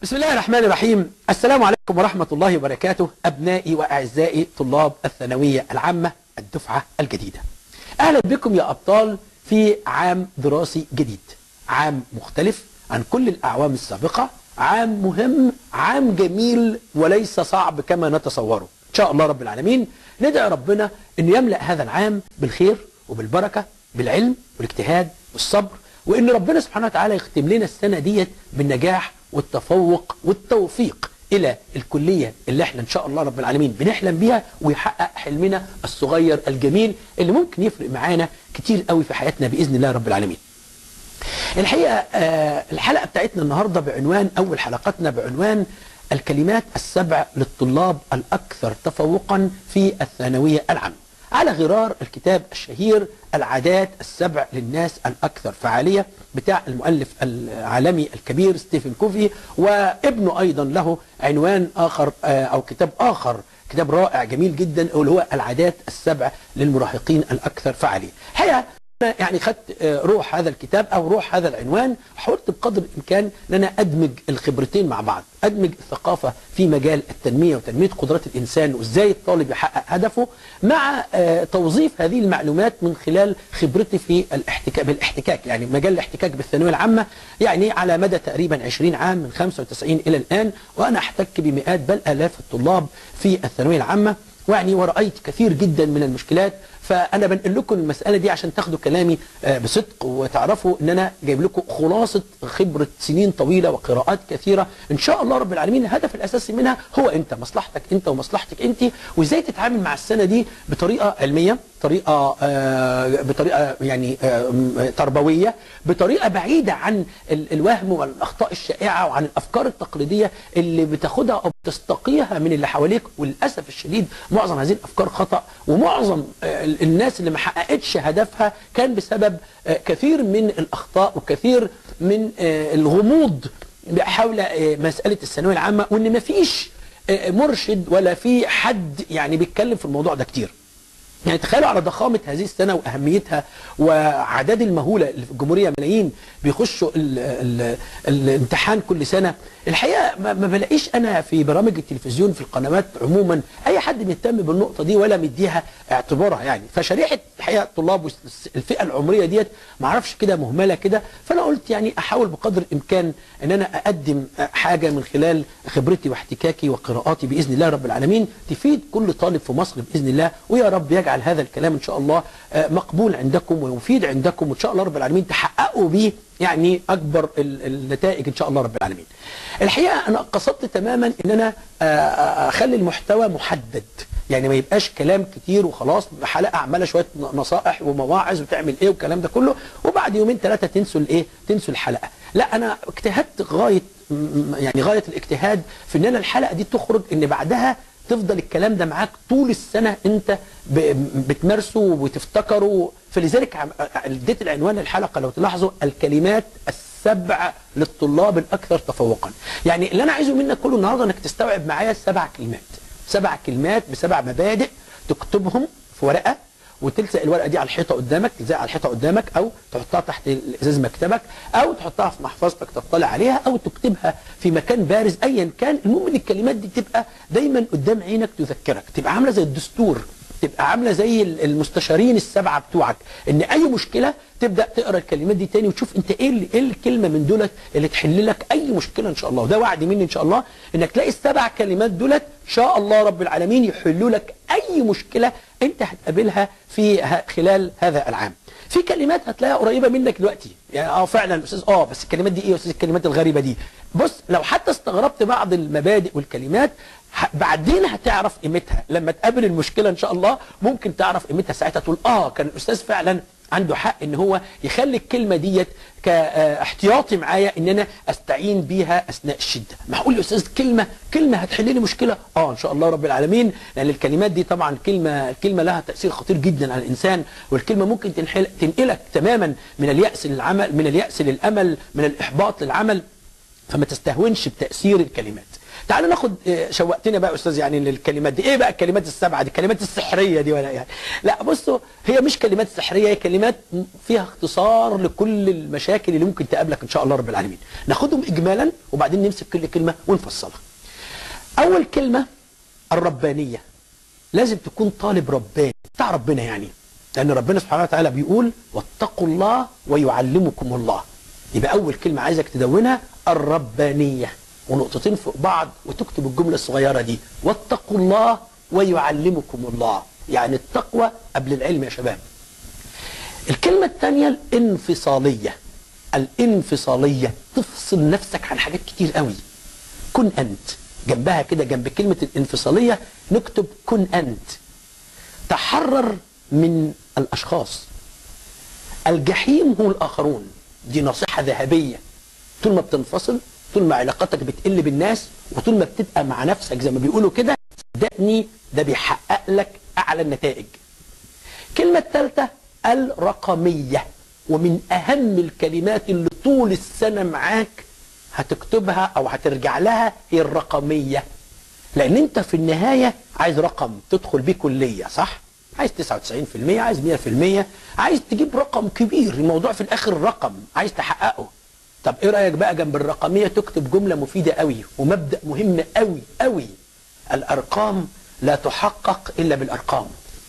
بسم الله الرحمن الرحيم. السلام عليكم ورحمة الله وبركاته أبنائي وأعزائي طلاب الثانوية العامة الدفعة الجديدة. أهلا بكم يا أبطال في عام دراسي جديد، عام مختلف عن كل الأعوام السابقة، عام مهم، عام جميل وليس صعب كما نتصوره. إن شاء الله رب العالمين ندعي ربنا أنه يملأ هذا العام بالخير وبالبركة، بالعلم والاجتهاد والصبر، وأن ربنا سبحانه وتعالى يختم لنا السنة ديت بالنجاح والتفوق والتوفيق إلى الكلية اللي احنا إن شاء الله رب العالمين بنحلم بيها، ويحقق حلمنا الصغير الجميل اللي ممكن يفرق معانا كتير قوي في حياتنا بإذن الله رب العالمين. الحقيقة الحلقة بتاعتنا النهاردة بعنوان، أول حلقاتنا بعنوان الكلمات السبع للطلاب الأكثر تفوقا في الثانوية العامة، على غرار الكتاب الشهير العادات السبع للناس الأكثر فعالية بتاع المؤلف العالمي الكبير ستيفن كوفي، وابنه أيضا له عنوان آخر أو كتاب آخر، كتاب رائع جميل جدا اللي هو العادات السبع للمراهقين الأكثر فعالية. الحقيقة يعني خدت روح هذا الكتاب أو روح هذا العنوان، وحاولت بقدر الإمكان أن أنا أدمج الخبرتين مع بعض، أدمج الثقافة في مجال التنمية وتنمية قدرات الإنسان وإزاي الطالب يحقق هدفه، مع توظيف هذه المعلومات من خلال خبرتي في بالاحتكاك، يعني مجال الاحتكاك بالثانوية العامة، يعني على مدى تقريبا 20 عام من 95 إلى الآن، وأنا أحتك بمئات بل آلاف الطلاب في الثانوية العامة، يعني ورأيت كثير جدا من المشكلات. فأنا بنقل لكم المسألة دي عشان تاخدوا كلامي بصدق، وتعرفوا أن أنا جايب لكم خلاصة خبرة سنين طويلة وقراءات كثيرة إن شاء الله رب العالمين. الهدف الأساسي منها هو أنت، مصلحتك أنت ومصلحتك أنت، وإزاي تتعامل مع السنة دي بطريقة علمية، بطريقة يعني تربوية، بطريقة بعيدة عن الوهم والأخطاء الشائعة وعن الأفكار التقليدية اللي بتاخدها أو بتستقيها من اللي حواليك. وللأسف الشديد معظم هذه الأفكار خطأ، ومعظم الناس اللي ما حققتش هدفها كان بسبب كثير من الأخطاء وكثير من الغموض حول مسألة الثانوية العامة، وإن ما فيش مرشد ولا في حد يعني بيتكلم في الموضوع ده كتير. يعني تخيلوا على ضخامة هذه السنة وأهميتها وعدد المهولة اللي في الجمهورية، ملايين بيخشوا الامتحان كل سنة. الحقيقة ما بلاقيش أنا في برامج التلفزيون في القنوات عموما أي حد بيهتم بالنقطة دي ولا مديها اعتبارها، يعني فشريحة الحقيقة الطلاب والفئة العمرية ديت معرفش كده مهملة كده. فأنا قلت يعني أحاول بقدر الإمكان أن أنا أقدم حاجة من خلال خبرتي واحتكاكي وقراءاتي بإذن الله رب العالمين تفيد كل طالب في مصر بإذن الله، ويا رب يجعل هذا الكلام إن شاء الله مقبول عندكم ويفيد عندكم، وإن شاء الله رب العالمين تحققوا به يعني أكبر النتائج إن شاء الله رب العالمين. الحقيقة أنا قصدت تماما أن أنا أخلي المحتوى محدد، يعني ما يبقاش كلام كتير وخلاص حلقة عمالة شوية نصائح ومواعظ وتعمل إيه والكلام ده كله، وبعد يومين ثلاثة تنسوا الإيه؟ تنسوا الحلقة. لا، أنا اجتهدت غاية الاجتهاد في أن أنا الحلقة دي تخرج أن بعدها تفضل الكلام ده معاك طول السنة انت بتمارسه وتفتكره. فلذلك اديت العنوان للحلقة لو تلاحظوا الكلمات السبع للطلاب الأكثر تفوقا. يعني اللي أنا عايزه منك كله النهاردة انك تستوعب معايا 7 كلمات، 7 كلمات ب7 مبادئ، تكتبهم في ورقة وتلزق الورقة دي على الحيطة قدامك، تلزقها على الحيطة قدامك، أو تحطها تحت إزاز مكتبك، أو تحطها في محفظتك تطلع عليها، أو تكتبها في مكان بارز أيا كان. المهم إن الكلمات دي تبقى دايما قدام عينك تذكرك، تبقى عاملة زي الدستور، تبقى عاملة زي المستشارين ال7 بتوعك، إن أي مشكلة تبدأ تقرأ الكلمات دي تاني وتشوف أنت إيه الكلمة من دولت اللي تحل لك أي مشكلة إن شاء الله. وده وعد مني إن شاء الله إنك تلاقي ال7 كلمات دولت إن شاء الله رب العالمين يحلوا لك أي مشكلة أنت هتقابلها في خلال هذا العام. في كلمات هتلاقيها قريبة منك دلوقتي، يعني فعلا أستاذ بس الكلمات دي إيه يا أستاذ الكلمات الغريبة دي؟ بص، لو حتى استغربت بعض المبادئ والكلمات بعدين هتعرف قيمتها لما تقابل المشكلة إن شاء الله، ممكن تعرف قيمتها ساعتها تقول كان الأستاذ فعلا عنده حق ان هو يخلي الكلمة ديت كاحتياطي معايا ان انا استعين بيها اثناء الشدة. معقول يا استاذ كلمة هتحل لي مشكلة؟ ان شاء الله رب العالمين، لان الكلمات دي طبعا الكلمة لها تأثير خطير جدا على الانسان، والكلمة ممكن تنقلك تماما من اليأس للعمل، من اليأس للامل، من الاحباط للعمل. فما تستهونش بتأثير الكلمات. تعالوا ناخد شوقتنا بقى يا استاذ يعني للكلمات دي. ايه بقى الكلمات السبعه دي؟ الكلمات السحريه دي ولا يعني؟ لا بصوا، هي مش كلمات سحريه، هي كلمات فيها اختصار لكل المشاكل اللي ممكن تقابلك ان شاء الله رب العالمين. ناخدهم اجمالا وبعدين نمسك كل كلمه ونفصلها. اول كلمه الربانيه. لازم تكون طالب رباني بتاع ربنا، يعني لان ربنا سبحانه وتعالى بيقول واتقوا الله ويعلمكم الله. يبقى اول كلمه عايزك تدونها الربانيه، ونقطتين فوق بعض وتكتب الجمله الصغيره دي، واتقوا الله ويعلمكم الله، يعني التقوى قبل العلم يا شباب. الكلمه الثانيه الانفصاليه. الانفصاليه تفصل نفسك عن حاجات كتير قوي. كن انت، جنبها كده جنب كلمه الانفصاليه نكتب كن انت. تحرر من الاشخاص. الجحيم هو الاخرون، دي نصيحه ذهبيه. طول ما بتنفصل، طول ما علاقتك بتقل بالناس، وطول ما بتبقى مع نفسك زي ما بيقولوا كده، صدقني ده بيحقق لك اعلى النتائج. الكلمه الثالثه الرقميه، ومن اهم الكلمات اللي طول السنه معاك هتكتبها او هترجع لها هي الرقميه. لان انت في النهايه عايز رقم تدخل بيه كليه، صح؟ عايز 99%، عايز 100%، عايز تجيب رقم كبير. الموضوع في الاخر رقم عايز تحققه. طب ايه رايك بقى جنب الرقميه تكتب جمله مفيده قوي ومبدا مهم قوي قوي؟ الارقام لا تحقق الا بالارقام.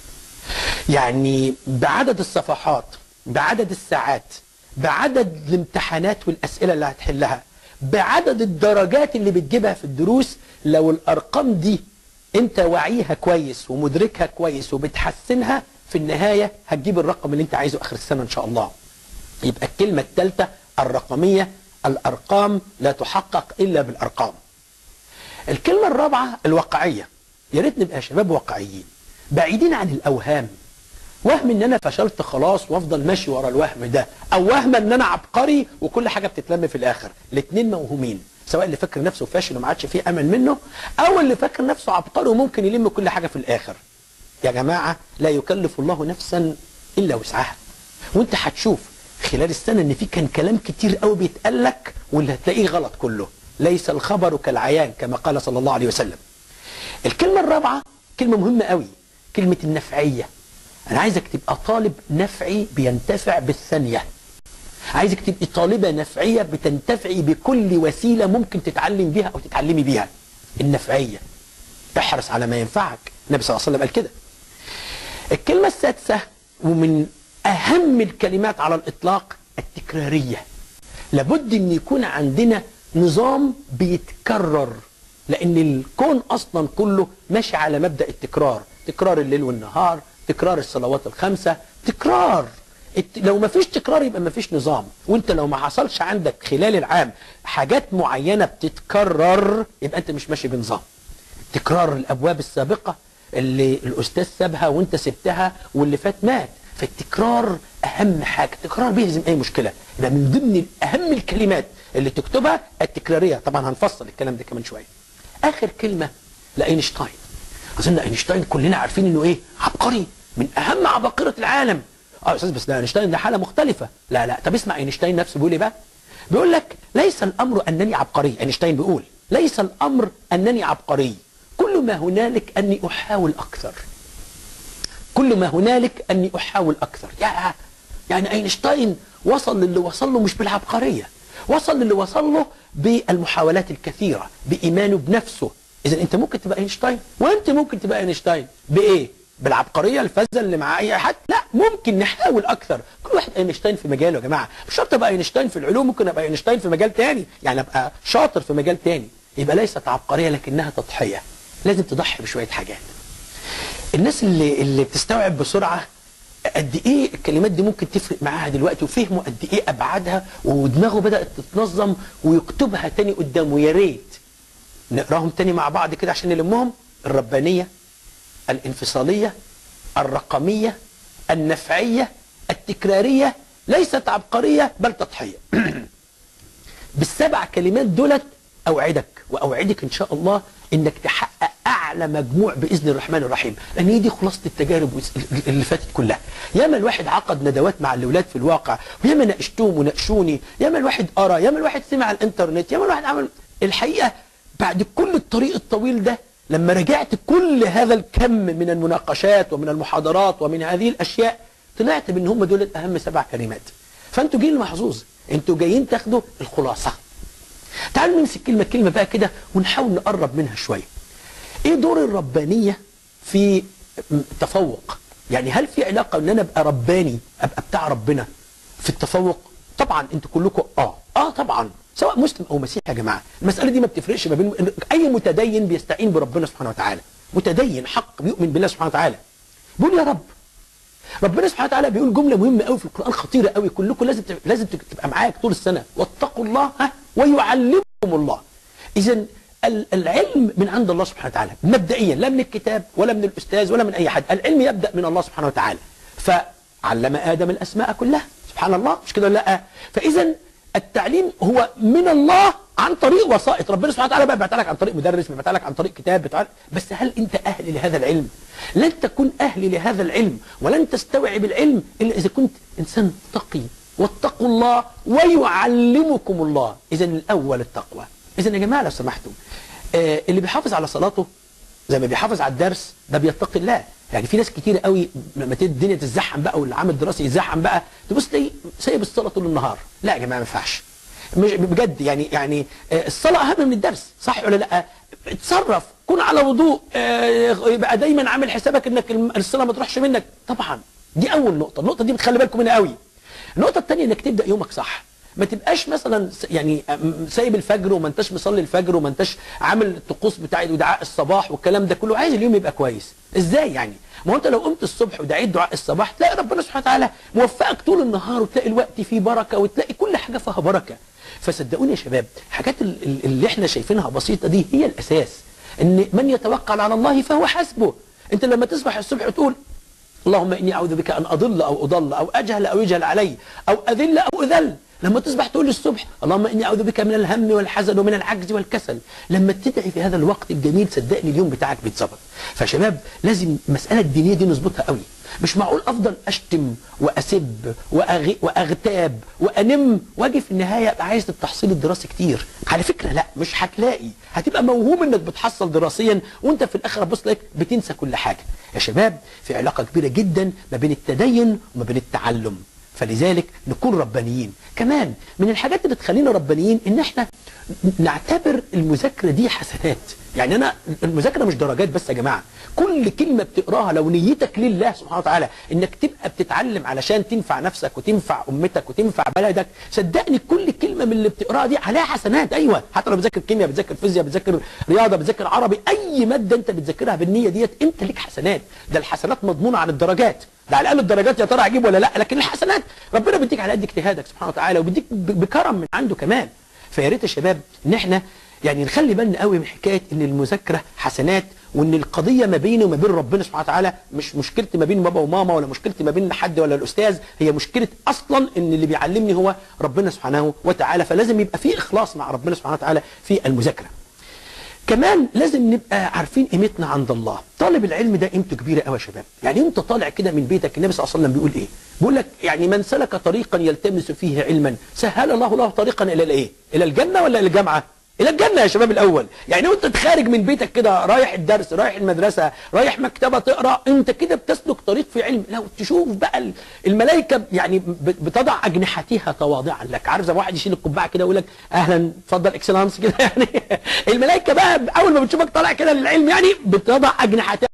يعني بعدد الصفحات، بعدد الساعات، بعدد الامتحانات والاسئله اللي هتحلها، بعدد الدرجات اللي بتجيبها في الدروس، لو الارقام دي انت واعيها كويس ومدركها كويس وبتحسنها، في النهايه هتجيب الرقم اللي انت عايزه اخر السنه ان شاء الله. يبقى الكلمه الثالثه الرقميه، الارقام لا تحقق الا بالارقام. الكلمه الرابعه الواقعيه. يا ريت نبقى شباب واقعيين، بعيدين عن الاوهام. وهم ان انا فشلت خلاص وافضل ماشي ورا الوهم ده، او وهم ان انا عبقري وكل حاجه بتتلم في الاخر. الاثنين موهومين، سواء اللي فاكر نفسه فاشل وما عادش فيه امل منه، او اللي فاكر نفسه عبقري وممكن يلم كل حاجه في الاخر. يا جماعه لا يكلف الله نفسا الا وسعها. وانت هتشوف خلال السنه ان في كان كلام كتير قوي بيتقال لك واللي هتلاقيه غلط كله. ليس الخبر كالعيان كما قال صلى الله عليه وسلم. الكلمه الرابعه كلمه مهمه قوي، كلمه النفعيه. انا عايزك تبقى طالب نفعي بينتفع بالثانيه. عايزك تبقي طالبه نفعيه بتنتفعي بكل وسيله ممكن تتعلم بيها او تتعلمي بيها. النفعيه، احرص على ما ينفعك. النبي صلى الله عليه وسلم قال كده. الكلمه السادسه ومن اهم الكلمات على الاطلاق التكراريه. لابد ان يكون عندنا نظام بيتكرر، لان الكون اصلا كله ماشي على مبدا التكرار. تكرار الليل والنهار، تكرار الصلوات الخمسه، تكرار. لو ما فيش تكرار يبقى ما فيش نظام. وانت لو ما حصلش عندك خلال العام حاجات معينه بتتكرر يبقى انت مش ماشي بنظام. تكرار الابواب السابقه اللي الاستاذ سابها وانت سبتها واللي فات مات. فالتكرار اهم حاجه، التكرار بيهزم اي مشكله. يبقى من ضمن اهم الكلمات اللي تكتبها التكراريه. طبعا هنفصل الكلام ده كمان شويه. اخر كلمه لاينشتاين. اظن اينشتاين كلنا عارفين انه ايه؟ عبقري، من اهم عباقره العالم. يا استاذ بس ده اينشتاين ده حاله مختلفه. لا لا، طب اسمع اينشتاين نفسه بيقول ايه بقى؟ بيقول لك ليس الامر انني عبقري. اينشتاين بيقول ليس الامر انني عبقري، كل ما هنالك اني احاول اكثر. كل ما هنالك اني احاول اكثر. يعني اينشتاين وصل للي وصل له مش بالعبقريه، وصل للي وصل له بالمحاولات الكثيره، بايمانه بنفسه. اذا انت ممكن تبقى اينشتاين، وانت ممكن تبقى اينشتاين بايه؟ بالعبقريه الفذه اللي مع اي حد؟ لا، ممكن نحاول اكثر. كل واحد اينشتاين في مجاله يا جماعه. مش شرط ابقى اينشتاين في العلوم، ممكن ابقى اينشتاين في مجال تاني، يعني ابقى شاطر في مجال تاني. يبقى ليست عبقريه لكنها تضحيه. لازم تضحي بشويه حاجات. الناس اللي بتستوعب بسرعه قد ايه الكلمات دي ممكن تفرق معاها دلوقتي، وفهموا قد ايه ابعادها، ودماغه بدات تتنظم ويكتبها تاني قدامه. يا ريت نقراهم تاني مع بعض كده عشان نلمهم. الربانيه، الانفصاليه، الرقميه، النفعيه، التكراريه، ليست عبقريه بل تضحيه. بالسبع كلمات دولت اوعدك واوعدك ان شاء الله انك تحقق اعلى مجموع باذن الرحمن الرحيم. لان هي دي خلاصه التجارب اللي فاتت كلها. ياما الواحد عقد ندوات مع الاولاد في الواقع، وياما ناقشتهم وناقشوني، ياما الواحد قرا، ياما الواحد سمع على الانترنت، ياما الواحد عمل. الحقيقه بعد كل الطريق الطويل ده، لما رجعت كل هذا الكم من المناقشات ومن المحاضرات ومن هذه الاشياء، طلعت بان هم دول اهم 7 كلمات. فانتوا جيل محظوظ، انتوا جايين تاخدوا الخلاصه. تعالوا نمسك كلمه كلمه بقى كده ونحاول نقرب منها شويه. ايه دور الربانيه في التفوق؟ يعني هل في علاقه ان انا ابقى رباني، ابقى بتاع ربنا في التفوق؟ طبعا انتوا كلكم طبعا، سواء مسلم او مسيحي يا جماعه، المساله دي ما بتفرقش ما بين اي متدين بيستعين بربنا سبحانه وتعالى، متدين حق بيؤمن بالله سبحانه وتعالى، بيقول يا رب. ربنا سبحانه وتعالى بيقول جمله مهمه قوي في القران، خطيره قوي، كلكم لازم تبقى معاك طول السنه، واتقوا الله ويعلمكم الله. اذا العلم من عند الله سبحانه وتعالى مبدئيا، لا من الكتاب ولا من الاستاذ ولا من اي حد، العلم يبدا من الله سبحانه وتعالى. فعلم ادم الاسماء كلها، سبحان الله، مش كده ولا لا؟ فاذا التعليم هو من الله عن طريق وسائط، ربنا سبحانه وتعالى بقى بيبعتها لك عن طريق مدرس، بيبعتها لك عن طريق كتاب، بس هل انت اهل لهذا العلم؟ لن تكون اهل لهذا العلم ولن تستوعب العلم الا اذا كنت انسان تقي. واتقوا الله ويعلمكم الله. اذا الاول التقوى. اذا يا جماعه لو سمحتوا، اللي بيحافظ على صلاته زي ما بيحافظ على الدرس ده بيتقي الله. يعني في ناس كتير قوي لما الدنيا تتزحم بقى والعام الدراسي يتزحم بقى، تبص تلاقي سايب الصلاه طول النهار. لا يا جماعه ما ينفعش، مش بجد. يعني الصلاه اهم من الدرس، صح ولا لا؟ اتصرف، كن على وضوء، يبقى دايما عامل حسابك انك الصلاه ما تروحش منك. طبعا دي اول نقطه، النقطه دي بتخلي بالكم منها قوي. النقطه الثانيه انك تبدا يومك صح، ما تبقاش مثلا يعني سايب الفجر وما انتش مصلي الفجر وما انتش عامل الطقوس بتاع دعاء الصباح والكلام ده كله. عايز اليوم يبقى كويس ازاي يعني؟ ما هو انت لو قمت الصبح ودعيت دعاء الصباح تلاقي ربنا سبحانه وتعالى موفقك طول النهار، وتلاقي الوقت فيه بركه، وتلاقي كل حاجه فيها بركه. فصدقوني يا شباب، الحاجات اللي احنا شايفينها بسيطه دي هي الاساس. ان من يتوكل على الله فهو حسبه. انت لما تصبح الصبح وتقول اللهم اني اعوذ بك ان اضل او اضل او اجهل او يجهل علي او اذل او اذل. لما تصبح تقول الصبح اللهم اني اعوذ بك من الهم والحزن ومن العجز والكسل. لما تدعي في هذا الوقت الجميل صدقني اليوم بتاعك بيتظبط. فشباب لازم المساله الدينيه دي نظبطها قوي. مش معقول افضل اشتم واسب واغتاب وانم واجي في النهايه ابقى عايز التحصيل الدراسي كتير. على فكره لا، مش هتلاقي، هتبقى موهوم انك بتحصل دراسيا وانت في الاخر بص لك بتنسى كل حاجه. يا شباب في علاقه كبيره جدا ما بين التدين وما بين التعلم، فلذلك نكون ربانيين. كمان من الحاجات اللي تخلينا ربانيين ان احنا نعتبر المذاكره دي حسنات. يعني انا المذاكره مش درجات بس يا جماعه، كل كلمه بتقراها لو نيتك لله سبحانه وتعالى انك تبقى بتتعلم علشان تنفع نفسك وتنفع امتك وتنفع بلدك، صدقني كل كلمه من اللي بتقراها دي عليها حسنات. ايوه، حتى لو بتذاكر كيمياء، بتذاكر فيزياء، بتذاكر رياضه، بتذاكر عربي، اي ماده انت بتذاكرها بالنيه ديت انت ليك حسنات. ده الحسنات مضمونه عن الدرجات، ده على الاقل الدرجات يا ترى هجيب ولا لا، لكن الحسنات ربنا بيديك على قد اجتهادك سبحانه وتعالى، وبيديك بكرم من عنده كمان. فيا ريت يا شباب ان احنا يعني نخلي بالنا قوي من حكايه ان المذاكره حسنات، وان القضيه ما بيني وما بين ربنا سبحانه وتعالى مش مشكلتي ما بين بابا وماما، ولا مشكلتي ما بين حد ولا الاستاذ، هي مشكله اصلا ان اللي بيعلمني هو ربنا سبحانه وتعالى. فلازم يبقى في اخلاص مع ربنا سبحانه وتعالى في المذاكره. كمان لازم نبقى عارفين قيمتنا عند الله. طالب العلم ده قيمته كبيره قوي يا شباب. يعني انت طالع كده من بيتك، النبي صلى الله عليه وسلم بيقول ايه؟ بيقول لك يعني من سلك طريقا يلتمس فيه علما سهل الله له طريقا الى الايه؟ الى الجنه ولا الى الجامعه؟ الى الجنه يا شباب الاول. يعني وانت خارج من بيتك كده رايح الدرس، رايح المدرسه، رايح مكتبه تقرا، انت كده بتسلك طريق في علم. لو تشوف بقى الملائكه يعني بتضع اجنحتها تواضعا لك. عارف زي ما واحد يشيل القبعه كده ويقول لك اهلا اتفضل اكسلانس كده يعني. الملائكه بقى اول ما بتشوفك طالع كده للعلم يعني بتضع اجنحتها.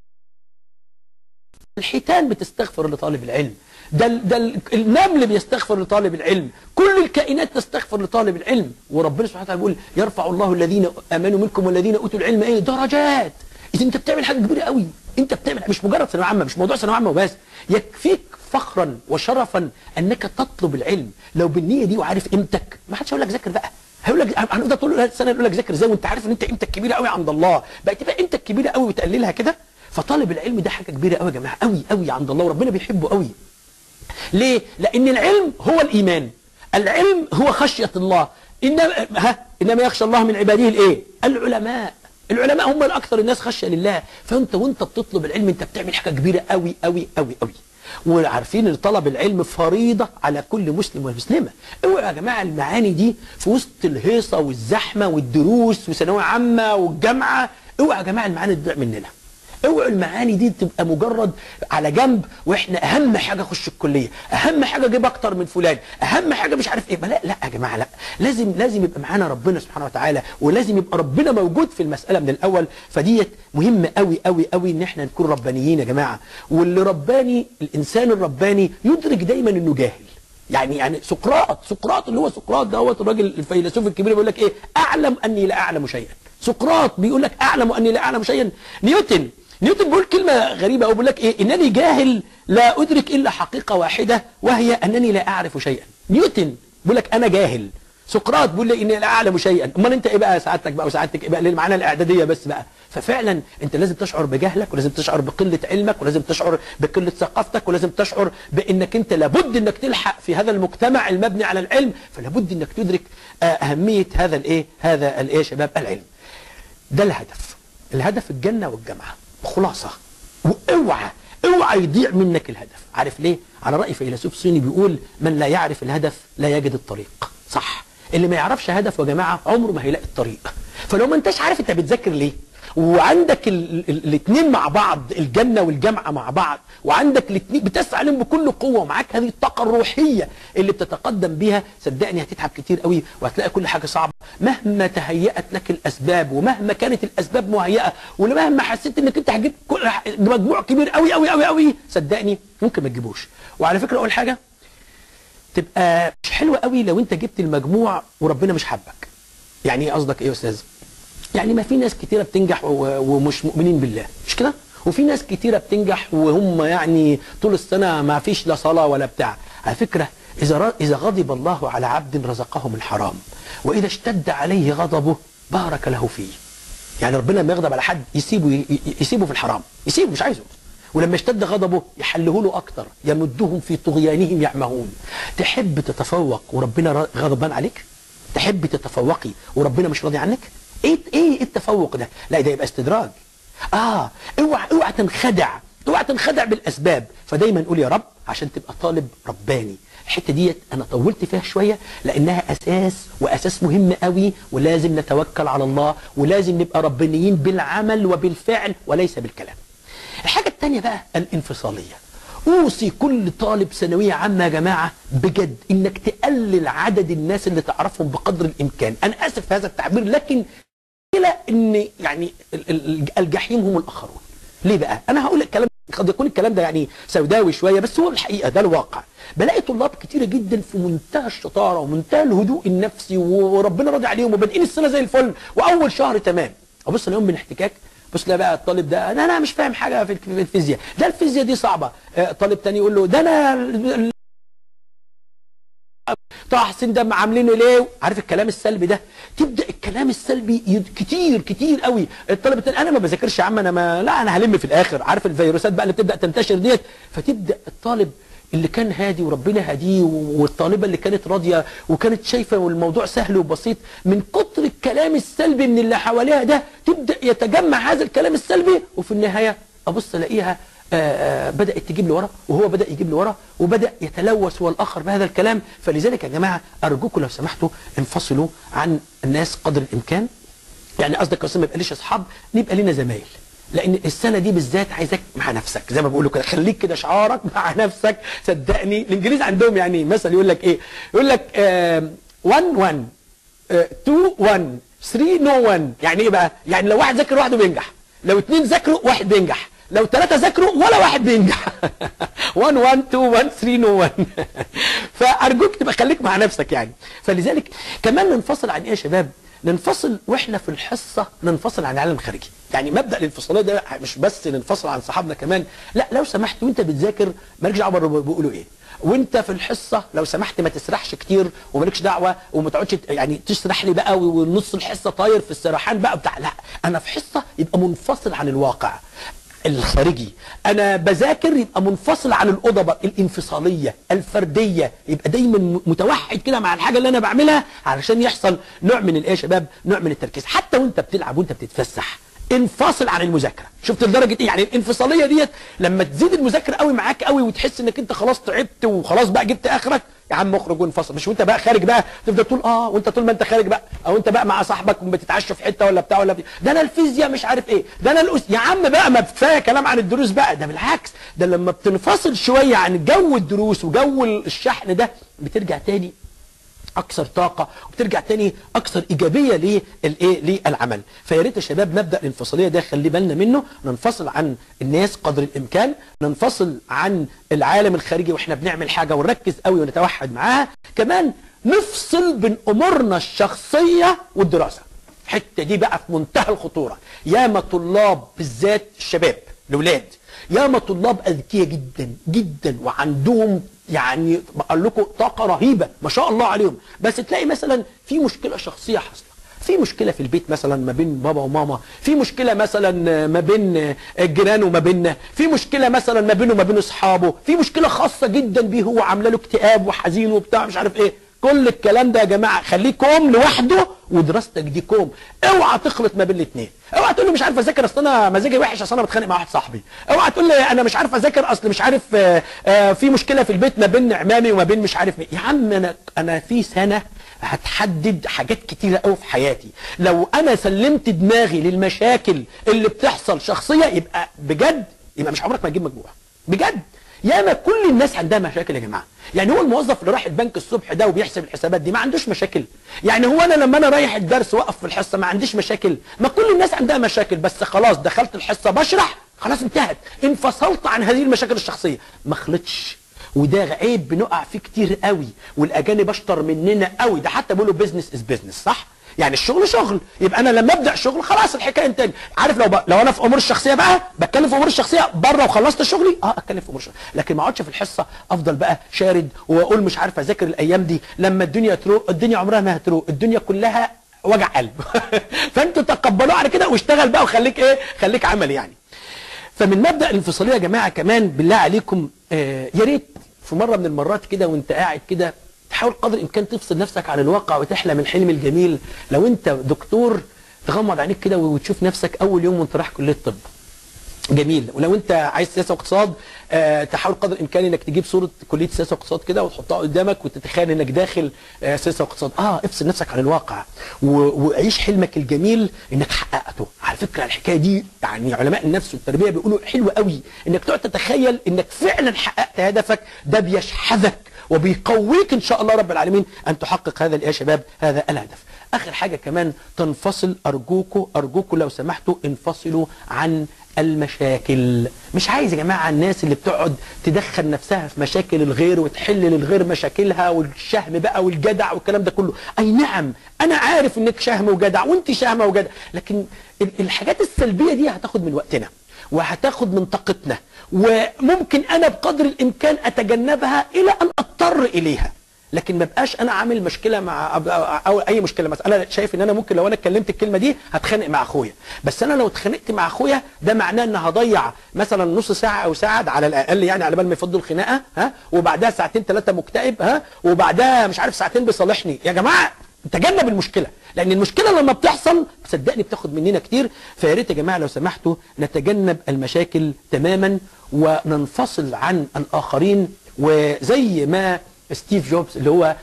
الحيتان بتستغفر لطالب العلم، ده النمل بيستغفر لطالب العلم، كل الكائنات تستغفر لطالب العلم. وربنا سبحانه وتعالى بيقول يرفع الله الذين امنوا منكم والذين اوتوا العلم ايه؟ درجات. اذا انت بتعمل حاجه كبيره قوي، انت بتعمل مش مجرد ثانويه عامه، مش موضوع ثانويه عامه وبس. يكفيك فخرا وشرفا انك تطلب العلم لو بالنيه دي وعارف قيمتك. ما حدش هيقول لك ذاكر بقى، هيقول لك هنفضل طول السنه يقول لك ذاكر ازاي وانت عارف ان انت قيمتك كبيره قوي عند الله. بقى تبقى قيمتك كبيره قوي وتقللها كده. فطالب العلم ده حاجه كبيره قوي يا جماعه، قوي قوي عند الله، وربنا بيحبه قوي. ليه؟ لأن العلم هو الإيمان، العلم هو خشية الله. إنما يخشى الله من عباده الإيه؟ العلماء. العلماء هم الأكثر الناس خشية لله. فأنت وأنت بتطلب العلم أنت بتعمل حاجة كبيرة قوي قوي قوي قوي. وعارفين ان طلب العلم فريضة على كل مسلم ومسلمة. اوعوا يا جماعة المعاني دي في وسط الهيصة والزحمة والدروس وثانوية عامة والجامعة، اوعوا يا جماعة المعاني تضيع مننا. اوعوا المعاني دي تبقى مجرد على جنب، واحنا اهم حاجه اخش الكليه، اهم حاجه اجيب اكتر من فلان، اهم حاجه مش عارف ايه. لا لا يا جماعه، لا، لازم يبقى معانا ربنا سبحانه وتعالى، ولازم يبقى ربنا موجود في المساله من الاول. فديت مهمه قوي قوي قوي ان احنا نكون ربانيين يا جماعه. واللي رباني، الانسان الرباني يدرك دايما انه جاهل. يعني سقراط اللي هو سقراط دوت الراجل الفيلسوف الكبير بيقول لك ايه؟ اعلم اني لا اعلم شيئا. سقراط بيقول لك اعلم اني لا اعلم شيئا. نيوتن بيقول كلمة غريبة، أو بيقول لك إيه؟ إنني جاهل لا أدرك إلا حقيقة واحدة وهي أنني لا أعرف شيئا. نيوتن بيقول لك أنا جاهل. سقراط بيقول لي إني لا أعلم شيئا. أمال أنت إيه بقى سعادتك بقى وسعادتك إيه بقى؟ اللي معانا الإعدادية بس بقى. ففعلا أنت لازم تشعر بجهلك، ولازم تشعر بقلة علمك، ولازم تشعر بقلة ثقافتك، ولازم تشعر بأنك أنت لابد أنك تلحق في هذا المجتمع المبني على العلم. فلابد أنك تدرك أهمية هذا الإيه يا شباب؟ العلم. ده الهدف الجنة والجامعة. خلاصة. واوعى يضيع منك الهدف. عارف ليه؟ على رأي فيلسوف صيني بيقول من لا يعرف الهدف لا يجد الطريق. صح. اللي ما يعرفش هدف يا جماعة عمره ما هيلاقي الطريق. فلو ما انتش عارف انت بتذاكر ليه، وعندك الاثنين مع بعض، الجنة والجامعة مع بعض، وعندك الاثنين بتسعى لهم بكل قوة، ومعاك هذه الطاقة الروحية اللي بتتقدم بيها، صدقني هتتعب كتير قوي، وهتلاقي كل حاجة صعبة مهما تهيأت لك الأسباب، ومهما كانت الأسباب مهيئة، ومهما حسيت انك انت هتجيب مجموع كبير قوي قوي قوي قوي، صدقني ممكن ما تجيبوش. وعلى فكرة أقول حاجة، تبقى مش حلوة قوي لو انت جبت المجموع وربنا مش حبك. يعني ايه قصدك ايه يا استاذ؟ يعني ما في ناس كتيرة بتنجح ومش مؤمنين بالله، مش كده؟ وفي ناس كتيرة بتنجح وهم يعني طول السنة ما فيش لا صلاة ولا بتاع. على فكرة إذا غضب الله على عبد رزقه من حرام، وإذا اشتد عليه غضبه بارك له فيه. يعني ربنا لما يغضب على حد يسيبه في الحرام، يسيبه مش عايزه. ولما اشتد غضبه يحله له أكتر، يمدهم في طغيانهم يعمهون. تحب تتفوق وربنا غضبان عليك؟ تحب تتفوقي وربنا مش راضي عنك؟ ايه التفوق ده؟ لا ده يبقى استدراج. اوعى تنخدع بالاسباب. فدايما قول يا رب عشان تبقى طالب رباني. الحته ديت انا طولت فيها شويه لانها اساس مهم قوي، ولازم نتوكل على الله، ولازم نبقى ربانيين بالعمل وبالفعل وليس بالكلام. الحاجه الثانيه بقى الانفصاليه. اوصي كل طالب ثانويه عامه يا جماعه بجد انك تقلل عدد الناس اللي تعرفهم بقدر الامكان. انا اسف في هذا التعبير، لكن الى ان يعني الجحيم هم الاخرون. ليه بقى؟ انا هقول الكلام قد يكون الكلام ده يعني سوداوي شويه، بس هو الحقيقه ده الواقع. بلاقي طلاب كتيره جدا في منتهى الشطاره ومنتهى الهدوء النفسي وربنا راضي عليهم وبادئين السنه زي الفل واول شهر تمام، ابص الاقيهم من احتكاك. بص لا بقى الطالب ده انا مش فاهم حاجه في الفيزياء، ده الفيزياء دي صعبه. طالب تاني يقول له ده انا طه حسين ده عاملينه ليه؟ عارف الكلام السلبي ده؟ تبدا الكلام السلبي كتير قوي. الطالب التاني انا ما بذاكرش يا عم، انا هلم في الاخر. عارف الفيروسات بقى اللي بتبدا تنتشر ديت. فتبدا الطالب اللي كان هادي وربنا هديه، والطالبه اللي كانت راضيه وكانت شايفه الموضوع سهل وبسيط، من كتر الكلام السلبي من اللي حواليها ده تبدا يتجمع هذا الكلام السلبي، وفي النهايه ابص الاقيها بدأت تجيب لي ورا، وهو بدأ يجيب لي ورا، وبدأ يتلوث هو الآخر بهذا الكلام. فلذلك يا جماعة أرجوكم لو سمحتوا انفصلوا عن الناس قدر الإمكان. يعني قصدك يا أستاذ ما يبقى ليش أصحاب، نبقى لنا زمايل. لأن السنة دي بالذات عايزك مع نفسك، زي ما بيقولوا كده، خليك كده شعارك مع نفسك. صدقني الإنجليز عندهم يعني مثل يقول لك إيه؟ يقول لك 1 1 2 1 3 نو 1. يعني إيه بقى؟ يعني لو واحد ذاكر لوحده بينجح، لو اتنين ذاكروا واحد بينجح، لو 3 ذاكروا ولا واحد بينجح. 1 1 2 1 3 نو 1. فأرجوك تبقى خليك مع نفسك يعني. فلذلك كمان ننفصل عن إيه يا شباب؟ ننفصل واحنا في الحصة، ننفصل عن العالم الخارجي. يعني مبدأ الانفصالية ده مش بس ننفصل عن صحابنا كمان، لا لو سمحت وانت بتذاكر مالكش دعوه بيقولوا ايه. وانت في الحصة لو سمحت ما تسرحش كتير ومالكش دعوة، وما تقعدش يعني تسرح لي بقى ونص الحصة طاير في السرحان بقى بتاع. لا انا في حصة يبقى منفصل عن الواقع الخارجي. انا بذاكر يبقى منفصل عن الاوضه بقى، الانفصاليه الفرديه. يبقى دايما متوحد كده مع الحاجه اللي انا بعملها علشان يحصل نوع من الايه يا شباب؟ نوع من التركيز. حتى وانت بتلعب وانت بتتفسح انفصل عن المذاكره. شفت لدرجه ايه؟ يعني الانفصاليه ديت لما تزيد المذاكره قوي معاك قوي وتحس انك انت خلاص تعبت وخلاص بقى جبت اخرك، يا عم اخرج وانفصل. مش وانت بقى خارج بقى تفضل تقول وانت طول ما انت خارج بقى، او انت بقى مع صاحبك وبتتعشوا في حته ولا بتاع ده انا الفيزياء مش عارف ايه، ده انا يا عم بقى ما كفايه كلام عن الدروس بقى. ده بالعكس، ده لما بتنفصل شويه عن جو الدروس وجو الشحن ده بترجع تاني اكثر طاقه، وبترجع تاني اكثر ايجابيه للعمل. فيا ريت يا شباب مبدا الانفصاليه ده خلي بالنا منه، ننفصل عن الناس قدر الامكان، ننفصل عن العالم الخارجي واحنا بنعمل حاجه ونركز قوي ونتوحد معاها. كمان نفصل بين امورنا الشخصيه والدراسه. الحته دي بقى في منتهى الخطوره. ياما طلاب بالذات الشباب الاولاد، ياما طلاب اذكياء جدا جدا وعندهم يعني بقول لكم طاقه رهيبه ما شاء الله عليهم، بس تلاقي مثلا في مشكله شخصيه حاصله، في مشكله في البيت مثلا ما بين بابا وماما، في مشكله مثلا ما بين الجيران وما بيننا، في مشكله مثلا ما بينه وما بين اصحابه، في مشكله خاصه جدا بيه هو عامله له اكتئاب وحزين وبتاع مش عارف ايه. كل الكلام ده يا جماعه خليه كوم لوحده، ودراستك دي كوم. اوعى تخلط ما بين الاثنين. اوعى تقول له مش عارف اذاكر اصل انا مزاجي وحش اصل انا بتخانق مع واحد صاحبي. اوعى تقول لي انا مش عارف اذاكر اصل مش عارف في مشكله في البيت ما بين عمامي وما بين مش عارف مين. يا عم انا في سنه هتحدد حاجات كتيره قوي في حياتي. لو انا سلمت دماغي للمشاكل اللي بتحصل شخصيه يبقى بجد يبقى مش عمرك ما تجيب مجموعه بجد. ياما كل الناس عندها مشاكل يا جماعه. يعني هو الموظف اللي رايح البنك الصبح ده وبيحسب الحسابات دي ما عندوش مشاكل؟ يعني هو انا لما انا رايح الدرس واقف في الحصه ما عنديش مشاكل؟ ما كل الناس عندها مشاكل، بس خلاص دخلت الحصه بشرح خلاص انتهت، انفصلت عن هذه المشاكل الشخصيه، ما خلطش. وده عيب بنقع فيه كتير قوي، والاجانب اشطر مننا قوي. ده حتى بيقولوا بيزنس از بيزنس، صح؟ يعني الشغل شغل، يبقى انا لما ابدا شغل خلاص الحكايه انتهت. عارف لو انا في امور الشخصيه بقى بتكلم في امور الشخصيه بره وخلصت شغلي اتكلم في امور الشخصيه، لكن ما اقعدش في الحصه افضل بقى شارد واقول مش عارف اذاكر الايام دي. لما الدنيا تروق، الدنيا عمرها ما هتروق، الدنيا كلها وجع قلب. فانتوا تقبلوه على كده واشتغل بقى وخليك خليك عملي يعني. فمن مبدا الانفصاليه يا جماعه كمان بالله عليكم يا ريت في مره من المرات كده وانت قاعد كده تحاول قدر الامكان تفصل نفسك عن الواقع وتحلم الحلم الجميل. لو انت دكتور تغمض عينيك كده وتشوف نفسك اول يوم وانت رايح كليه الطب، جميل. ولو انت عايز سياسه واقتصاد تحاول قدر الامكان انك تجيب صوره كليه سياسه واقتصاد كده وتحطها قدامك وتتخيل انك داخل سياسه واقتصاد. افصل نفسك عن الواقع وعيش حلمك الجميل انك حققته. على فكره الحكايه دي يعني علماء النفس والتربيه بيقولوا حلوه قوي انك تقعد تتخيل انك فعلا حققت هدفك. ده بيشحذك وبيقويك ان شاء الله رب العالمين ان تحقق هذا يا شباب هذا الهدف. اخر حاجه كمان تنفصل، ارجوكوا لو سمحتوا انفصلوا عن المشاكل. مش عايز يا جماعه الناس اللي بتقعد تدخل نفسها في مشاكل الغير وتحل للغير مشاكلها والشهم بقى والجدع والكلام ده كله. اي نعم انا عارف انك شهم وجدع وانت شهمه وجدع، لكن الحاجات السلبيه دي هتاخد من وقتنا وهتاخد من طاقتنا، وممكن انا بقدر الامكان اتجنبها الى ان اضطر اليها. لكن ما بقاش انا عامل مشكله مع او اي مشكله. مثلا انا شايف ان انا ممكن لو انا اتكلمت الكلمه دي هتخانق مع اخويا، بس انا لو اتخانقت مع اخويا ده معناه ان هضيع مثلا نص ساعه او ساعه على الاقل يعني على بال ما يفضوا الخناقه وبعدها ساعتين ثلاثه مكتئب وبعدها مش عارف ساعتين بيصالحني. يا جماعه تجنب المشكله، لان المشكله لما بتحصل صدقني بتاخد مننا كتير. فيا ريت يا جماعه لو سمحتوا نتجنب المشاكل تماما وننفصل عن الاخرين. وزي ما ستيف جوبز اللي هو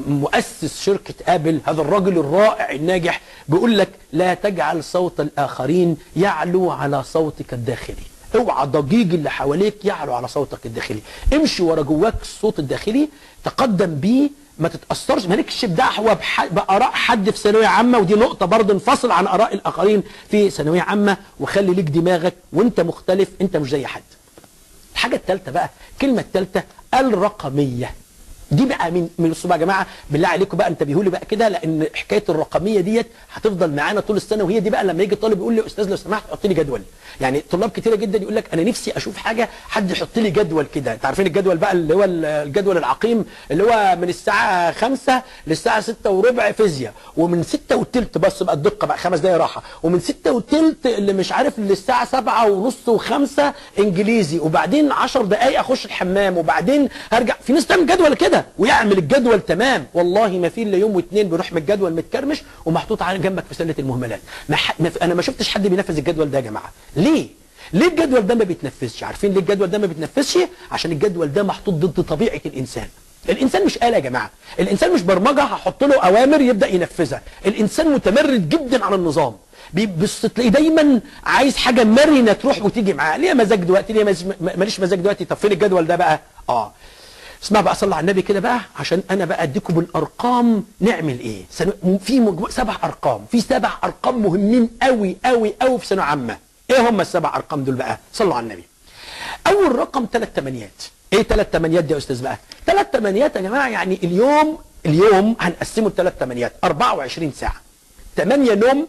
مؤسس شركة آبل، هذا الرجل الرائع الناجح، بيقول لك لا تجعل صوت الآخرين يعلو على صوتك الداخلي. اوعى ضجيج اللي حواليك يعلو على صوتك الداخلي. امشي ورا جواك الصوت الداخلي، تقدم بيه، ما تتأثرش، مالكش دعوة بآراء حد في ثانوية عامة. ودي نقطة برضه، انفصل عن آراء الآخرين في ثانوية عامة وخلي ليك دماغك وانت مختلف، انت مش زي حد. الحاجة الثالثة بقى، الكلمة الثالثة الرقمية. دي بقى من الصبح يا جماعه بالله عليكم بقى انتبهوا لي بقى كده، لان حكايه الرقميه ديت هتفضل معانا طول السنه. وهي دي بقى لما يجي الطالب يقول لي استاذ لو سمحت حط لي جدول. يعني طلاب كتيره جدا يقول لك انا نفسي اشوف حاجه حد يحط لي جدول كده. انت عارفين الجدول بقى اللي هو الجدول العقيم اللي هو من الساعه 5 للساعه 6 وربع فيزياء، ومن 6 وثلث بس بقى الدقه بقى 5 دقايق راحه، ومن 6 وثلث اللي مش عارف للساعه 7 ونص و5 انجليزي، وبعدين 10 دقايق اخش الحمام، وبعدين هرجع. في ناس تعمل جدول كده كده ويعمل الجدول تمام، والله ما في الا يوم واثنين بيروح من الجدول متكرمش ومحطوط على جنبك في سله المهملات. انا ما شفتش حد بينفذ الجدول ده يا جماعه. ليه الجدول ده ما بيتنفذش؟ عارفين ليه الجدول ده ما بيتنفذش؟ عشان الجدول ده محطوط ضد طبيعه الانسان. الانسان مش آلة يا جماعه، الانسان مش برمجه هحط له اوامر يبدا ينفذها. الانسان متمرد جدا على النظام، بيبص تلاقيه دايما عايز حاجه مرنه تروح وتيجي معاه. ليه مزاج دلوقتي، ليه ماليش مزاج دلوقتي، طب فين الجدول ده بقى؟ اسمع بقى، صلى على النبي كده بقى عشان انا بقى اديكم بالارقام نعمل ايه. في مجموعه 7 ارقام، في 7 ارقام مهمين قوي قوي قوي في ثانويه عامه. ايه هم ال7 ارقام دول بقى؟ صلوا على النبي. اول رقم 3 تمانيات. ايه 3 تمانيات دي يا استاذ بقى؟ 3 تمانيات يا جماعه يعني اليوم هنقسمه ل3 تمانيات، 24 ساعه، 8 نوم،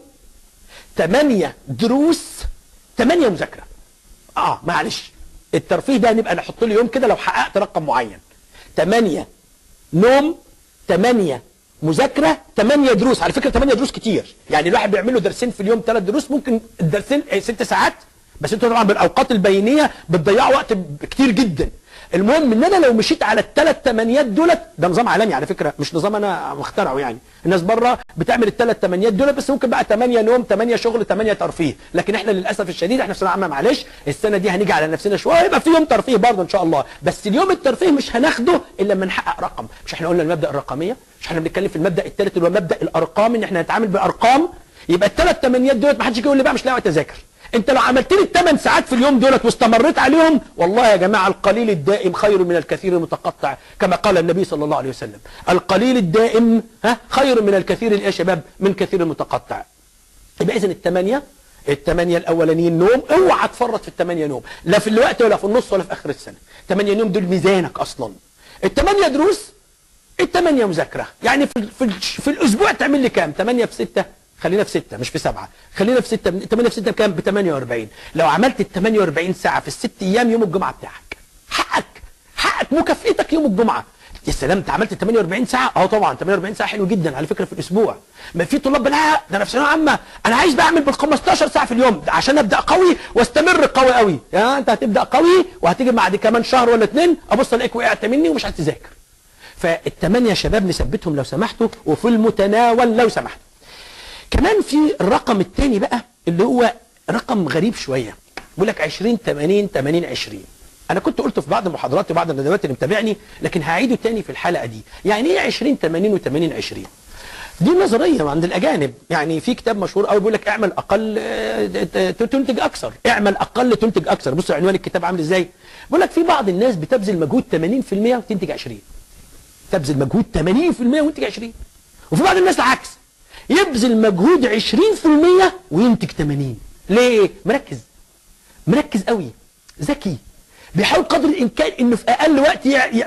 8 دروس، 8 مذاكره. معلش الترفيه ده نبقى نحط له يوم كده لو حققت رقم معين. 8 نوم، 8 مذاكره، 8 دروس. على فكره 8 دروس كتير، يعني الواحد بيعمل له درسين في اليوم، 3 دروس، ممكن الدرسين 6 ساعات، بس انتوا طبعا بالاوقات البينيه بتضيعوا وقت كتير جدا. المهم ان انا لو مشيت على ال3 تمانيات دولت، ده نظام عالمي على فكره، مش نظام انا مخترعه. يعني الناس بره بتعمل ال3 تمانيات دولت، بس ممكن بقى 8 نوم، 8 شغل، 8 ترفيه. لكن احنا للاسف الشديد احنا في ثانويه عامه، معلش السنه دي هنيجي على نفسنا شويه، يبقى في يوم ترفيه برضه ان شاء الله، بس اليوم الترفيه مش هناخده الا لما نحقق رقم. مش احنا قلنا المبدا الرقميه؟ مش احنا بنتكلم في المبدا الثالث اللي هو مبدا الارقام، ان احنا نتعامل بارقام؟ يبقى ال3 تمانيات دولت ما حدش يجي يقول لي بقى مش لاقي وقت اذاكر. انت لو عملت لي ال8 ساعات في اليوم دولت واستمريت عليهم، والله يا جماعه القليل الدائم خير من الكثير المتقطع، كما قال النبي صلى الله عليه وسلم. القليل الدائم خير من الكثير يا شباب من كثير المتقطع. يبقى اذا الثمانيه الاولانيين نوم، اوعى تفرط في ال8 نوم، لا في الوقت ولا في النص ولا في اخر السنه. 8 نوم دول ميزانك اصلا. ال8 دروس، ال8 مذاكره. يعني في الاسبوع تعمل لي كام؟ 8 في 6، خلينا في 6 مش في 7، خلينا في 6. 8 في 6 بكام؟ ب 48. لو عملت ال 48 ساعه في ال6 ايام، يوم الجمعه بتاعك حقك مكافئتك يوم الجمعه. يا سلام، انت عملت 48 ساعه؟ طبعا 48 ساعه حلو جدا على فكره في الاسبوع. ما في طلاب لا، ده انا في ثانويه عامه انا عايز بقى اعمل بال 15 ساعه في اليوم عشان ابدا قوي واستمر قوي قوي. يا انت هتبدا قوي وهتيجي بعد كمان شهر ولا 2 ابص الاقيك وقعت مني ومش عايز تذاكر. فال8 يا شباب نثبتهم لو سمحتوا، وفي المتناول لو سمحتوا. كمان في الرقم الثاني بقى اللي هو رقم غريب شويه، بيقول لك 20 80 80 20. انا كنت قلته في بعض المحاضرات وبعض الندوات اللي متابعني، لكن هعيده تاني في الحلقه دي. يعني ايه 20 80 و80 20؟ دي نظريه عند الاجانب. يعني في كتاب مشهور قوي بيقول لك اعمل اقل تنتج اكثر، اعمل اقل تنتج اكثر. بصوا عنوان الكتاب عامل ازاي؟ بيقول لك في بعض الناس بتبذل مجهود 80% وتنتج 20، تبذل مجهود 80% وتنتج 20، وفي بعض الناس العكس، يبذل مجهود 20% وينتج 80. ليه؟ مركز قوي، ذكي، بيحاول قدر الامكان انه في اقل وقت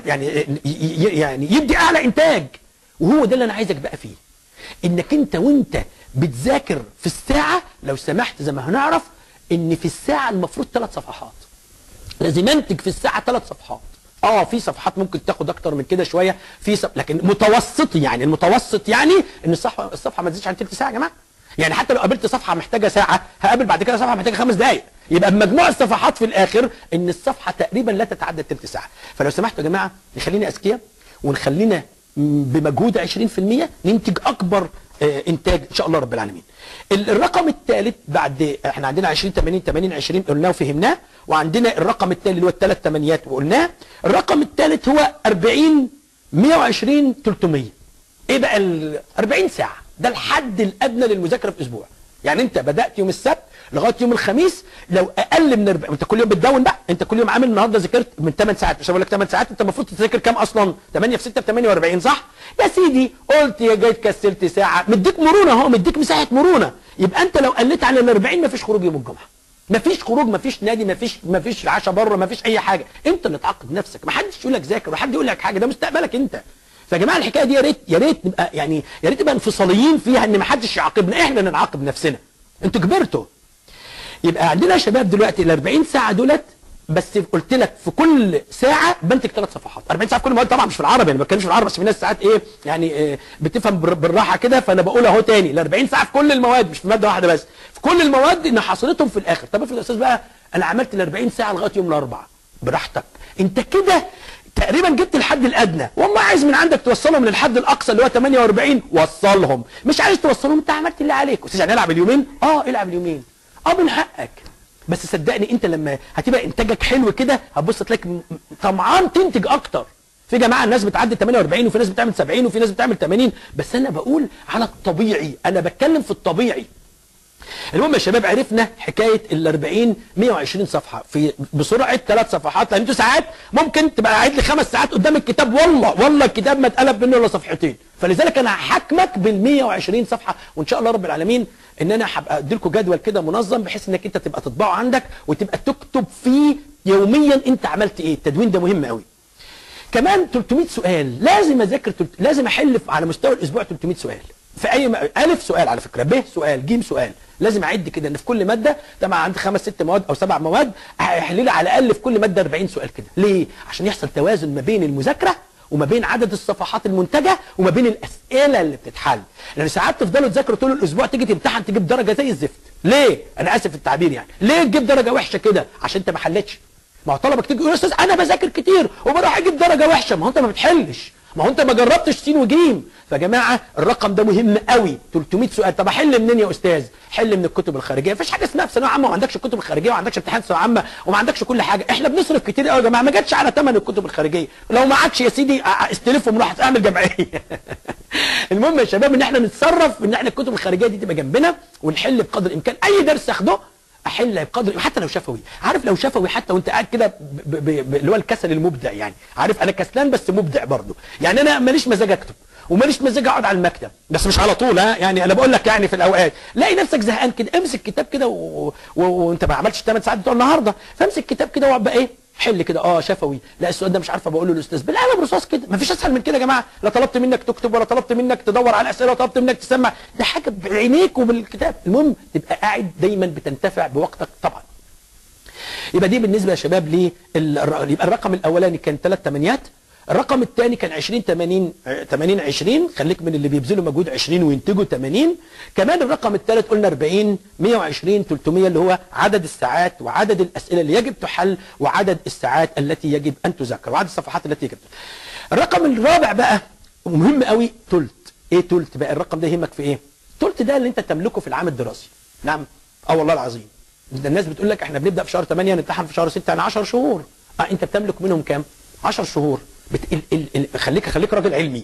يعني يدي اعلى انتاج. وهو ده اللي انا عايزك بقى فيه، انك انت وانت بتذاكر في الساعه لو سمحت، زي ما هنعرف ان في الساعه المفروض 3 صفحات، لازم انتج في الساعه 3 صفحات. في صفحات ممكن تاخد اكتر من كده شويه، لكن متوسط. يعني المتوسط يعني ان الصفحه ما تزيدش عن تلت ساعه يا جماعه. يعني حتى لو قابلت صفحه محتاجه ساعه، هقابل بعد كده صفحه محتاجه 5 دقائق، يبقى بمجموع الصفحات في الاخر ان الصفحه تقريبا لا تتعدى تلت ساعه. فلو سمحتوا يا جماعه نخلينا اذكياء، ونخلينا بمجهود 20% ننتج اكبر انتاج ان شاء الله رب العالمين. الرقم الثالث بعد احنا عندنا 20 80 80 20 قلناه وفهمناه، وعندنا الرقم الثاني اللي هو ال3 تمانيات وقلناه. الرقم الثالث هو 40 120 300. ايه بقى ال 40 ساعه؟ ده الحد الادنى للمذاكره في اسبوع. يعني انت بدات يوم السبت لغايه يوم الخميس، لو اقل من 40، انت كل يوم بتدون بقى، انت كل يوم عامل النهارده ذاكرت من 8 ساعات، مش هقول لك 8 ساعات، انت المفروض تذاكر كام اصلا؟ 8 في 6 ب 48 صح؟ يا سيدي قلت يا جيت كسلت ساعه، مديك مرونه اهو، مديك مساحه مرونه. يبقى انت لو قلت على ال 40 مفيش خروج يوم الجمعه. مفيش خروج، مفيش نادي، مفيش عشاء بره، مفيش اي حاجه، انت اللي تعاقب نفسك، محدش يقول لك ذاكر وحد يقول لك حاجه، ده مستقبلك انت. فيا جماعه الحكايه دي يا ريت نبقى يعني يا ريت نبقى انفصاليين فيها، ان محدش يعاقبنا، احنا اللي نعاقب نفسنا. انتوا كبرتوا. يبقى عندنا يا شباب دلوقتي ال 40 ساعه دولت، بس قلت لك في كل ساعه بنتج 3 صفحات. 40 ساعه في كل مواد، طبعا مش في العربي، انا ما بتكلمش في العربي، بس في ناس ساعات يعني بتفهم بالراحه كده، فانا بقول اهو تاني، ال 40 ساعه في كل المواد، مش في ماده واحده بس، في كل المواد ان حصلتهم في الاخر. طب افرض يا استاذ بقى انا عملت ال 40 ساعه لغايه يوم الاربعاء، براحتك انت تقريبا جبت الحد الادنى، والله عايز من عندك توصلهم للحد الاقصى اللي هو 48 وصلهم، مش عايز توصلهم انت عملت اللي عليك. استاذ يعني العب اليومين؟ العب اليومين، من حقك. بس صدقني انت لما هتبقى انتاجك حلو كده هتبص تلاقيك طمعان تنتج اكتر. في جماعه الناس بتعدي 48 وفي ناس بتعمل 70 وفي ناس بتعمل 80، بس انا بقول على الطبيعي، انا بتكلم في الطبيعي. المهم يا شباب عرفنا حكايه ال 40 120 صفحه في بسرعه 3 صفحات، لان انتوا ساعات ممكن تبقى قاعد لي 5 ساعات قدام الكتاب، والله الكتاب ما اتقلب منه الا صفحتين، فلذلك انا هحاكمك بال 120 صفحه، وان شاء الله رب العالمين ان انا هبقى ادي لكم جدول كده منظم بحيث انك انت تبقى تطبعه عندك وتبقى تكتب فيه يوميا انت عملت ايه. التدوين ده مهم قوي. كمان 300 سؤال لازم اذاكر، لازم احل على مستوى الاسبوع 300 سؤال في اي الف سؤال على فكره، ب سؤال، ج سؤال، لازم اعد كده ان في كل ماده طبعا عندي 5 6 مواد او 7 مواد هيحل لي على الاقل في كل ماده 40 سؤال كده. ليه؟ عشان يحصل توازن ما بين المذاكره وما بين عدد الصفحات المنتجه وما بين الاسئله اللي بتتحل، لان ساعات تفضلوا تذاكروا طول الاسبوع تيجي تمتحن تجيب درجه زي الزفت. ليه؟ انا اسف في التعبير يعني، ليه تجيب درجه وحشه كده؟ عشان انت ما حلتش. ما هو طلبك تيجي يقول يا استاذ انا بذاكر كتير وبروح اجيب درجه وحشه، ما هو انت ما بتحلش، ما هو انت ما جربتش س وجيم. فيا جماعه الرقم ده مهم قوي، 300 سؤال. طب احل منين يا استاذ؟ حل من الكتب الخارجيه، مفيش حاجه اسمها في ثانويه عامه وما عندكش الكتب الخارجيه وما عندكش امتحان ثانويه عامه وما عندكش كل حاجه، احنا بنصرف كتير قوي يا جماعه، ما جاتش على ثمن الكتب الخارجيه، لو معكش يا سيدي استلفهم روح اعمل جمعيه. المهم يا شباب ان احنا نتصرف ان احنا الكتب الخارجيه دي تبقى جنبنا ونحل بقدر الامكان اي درس اخده احل بقدر، حتى لو شفوي، عارف لو شفوي حتى وانت قاعد كده اللي هو الكسل المبدع يعني، عارف انا كسلان بس مبدع برضه، يعني انا ماليش مزاج اكتب وماليش مزاج اقعد على المكتب، بس مش على طول يعني انا بقول لك يعني في الاوقات لاقي نفسك زهقان كده امسك كتاب كده وانت ما عملتش 8 ساعات بتوع النهارده، فامسك كتاب كده واقعد بقى ايه حل كده شفوي، لا السؤال ده مش عارفه بقول له الاستاذ بالقلم بالرصاص كده، مفيش اسهل من كده يا جماعه، لا طلبت منك تكتب ولا طلبت منك تدور على اسئله ولا طلبت منك تسمع، ده حاجه بعينيك وبالكتاب، المهم تبقى قاعد دايما بتنتفع بوقتك طبعا. يبقى دي بالنسبه يا شباب يبقى الرقم الاولاني كان 3 تمانيات، الرقم الثاني كان 20 80 80 20، خليك من اللي بيبذلوا مجهود 20 وينتجوا 80. كمان الرقم الثالث قلنا 40 120 300 اللي هو عدد الساعات وعدد الاسئله اللي يجب تحل وعدد الساعات التي يجب ان تذاكر وعدد الصفحات التي يجب. الرقم الرابع بقى مهم قوي، ثلث. ايه ثلث بقى؟ الرقم ده يهمك في ايه؟ ثلث ده اللي انت تملكه في العام الدراسي. نعم والله العظيم. الناس بتقول لك احنا بنبدا في شهر 8 نمتحن في شهر 6، يعني 10 شهور. انت بتملك منهم كام؟ 10 شهور. خليك راجل علمي.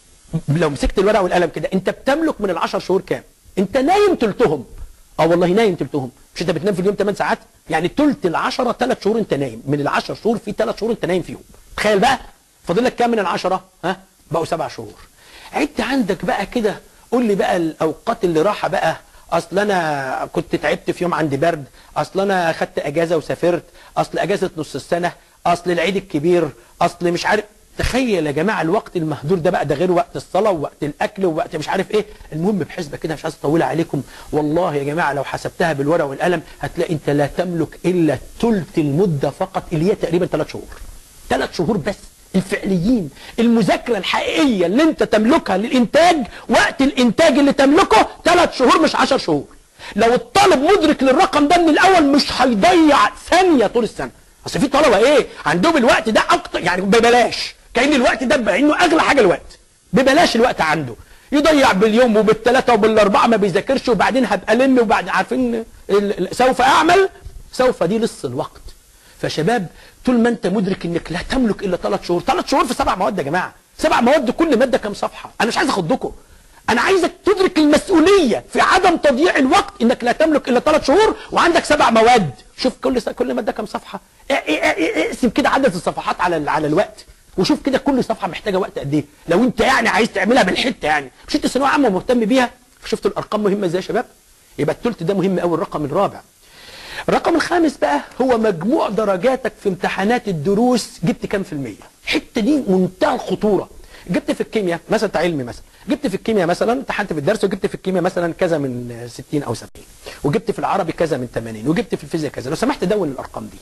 لو مسكت الورقه والقلم كده انت بتملك من ال10 شهور كام؟ انت نايم ثلثهم. والله نايم ثلثهم. مش انت بتنام في اليوم 8 ساعات؟ يعني ثلث ال10 3 شهور انت نايم، من ال10 شهور في 3 شهور انت نايم فيهم. تخيل بقى فاضل لك كام من ال10؟ بقوا 7 شهور. عد عندك بقى كده، قول لي بقى الاوقات اللي راحه بقى، اصل انا كنت تعبت في يوم عندي برد، اصل انا خدت اجازه وسافرت، اصل اجازه نص السنه، اصل العيد الكبير، اصل مش عارف. تخيل يا جماعه الوقت المهدور ده بقى، ده غير وقت الصلاه ووقت الاكل ووقت مش عارف ايه. المهم بحسبه كده مش عايز اطولها عليكم، والله يا جماعه لو حسبتها بالورقه والقلم هتلاقي انت لا تملك الا ثلث المده فقط، اللي هي تقريبا 3 شهور. 3 شهور بس الفعليين. المذاكره الحقيقيه اللي انت تملكها للانتاج، وقت الانتاج اللي تملكه 3 شهور مش 10 شهور. لو الطالب مدرك للرقم ده من الاول مش هيضيع ثانيه طول السنه. اصل في طلبه عندهم الوقت ده اكتر، يعني ببلاش، كأن الوقت ده بانه اغلى حاجه الوقت. ببلاش الوقت عنده، يضيع باليوم وبالثلاثه وبالاربعه ما بيذاكرش، وبعدين هبقى لم، وبعد عارفين سوف اعمل، سوف دي لص الوقت. فشباب طول ما انت مدرك انك لا تملك الا 3 شهور، 3 شهور في 7 مواد يا جماعه، 7 مواد كل ماده كام صفحه؟ انا مش عايز اخضكم، انا عايزك تدرك المسؤوليه في عدم تضييع الوقت، انك لا تملك الا 3 شهور وعندك 7 مواد. شوف كل ماده كام صفحه، اقسم كده عدد الصفحات على الوقت، وشوف كده كل صفحه محتاجه وقت قد ايه. لو انت يعني عايز تعملها بالحته، يعني مش انت ثانويه عامه ومهتم بيها، شفتوا الارقام مهمه ازاي يا شباب؟ يبقى الثلث ده مهم قوي. الرقم الرابع، الرقم الخامس بقى هو مجموع درجاتك في امتحانات الدروس، جبت كام في المية؟ الحته دي منتهى الخطوره. جبت في الكيمياء مثلا، علمي مثلا، جبت في الكيمياء مثلا امتحنت في الدرس وجبت في الكيمياء مثلا كذا من 60 او 70، وجبت في العربي كذا من 80، وجبت في الفيزياء كذا. لو سمحت دون الارقام دي.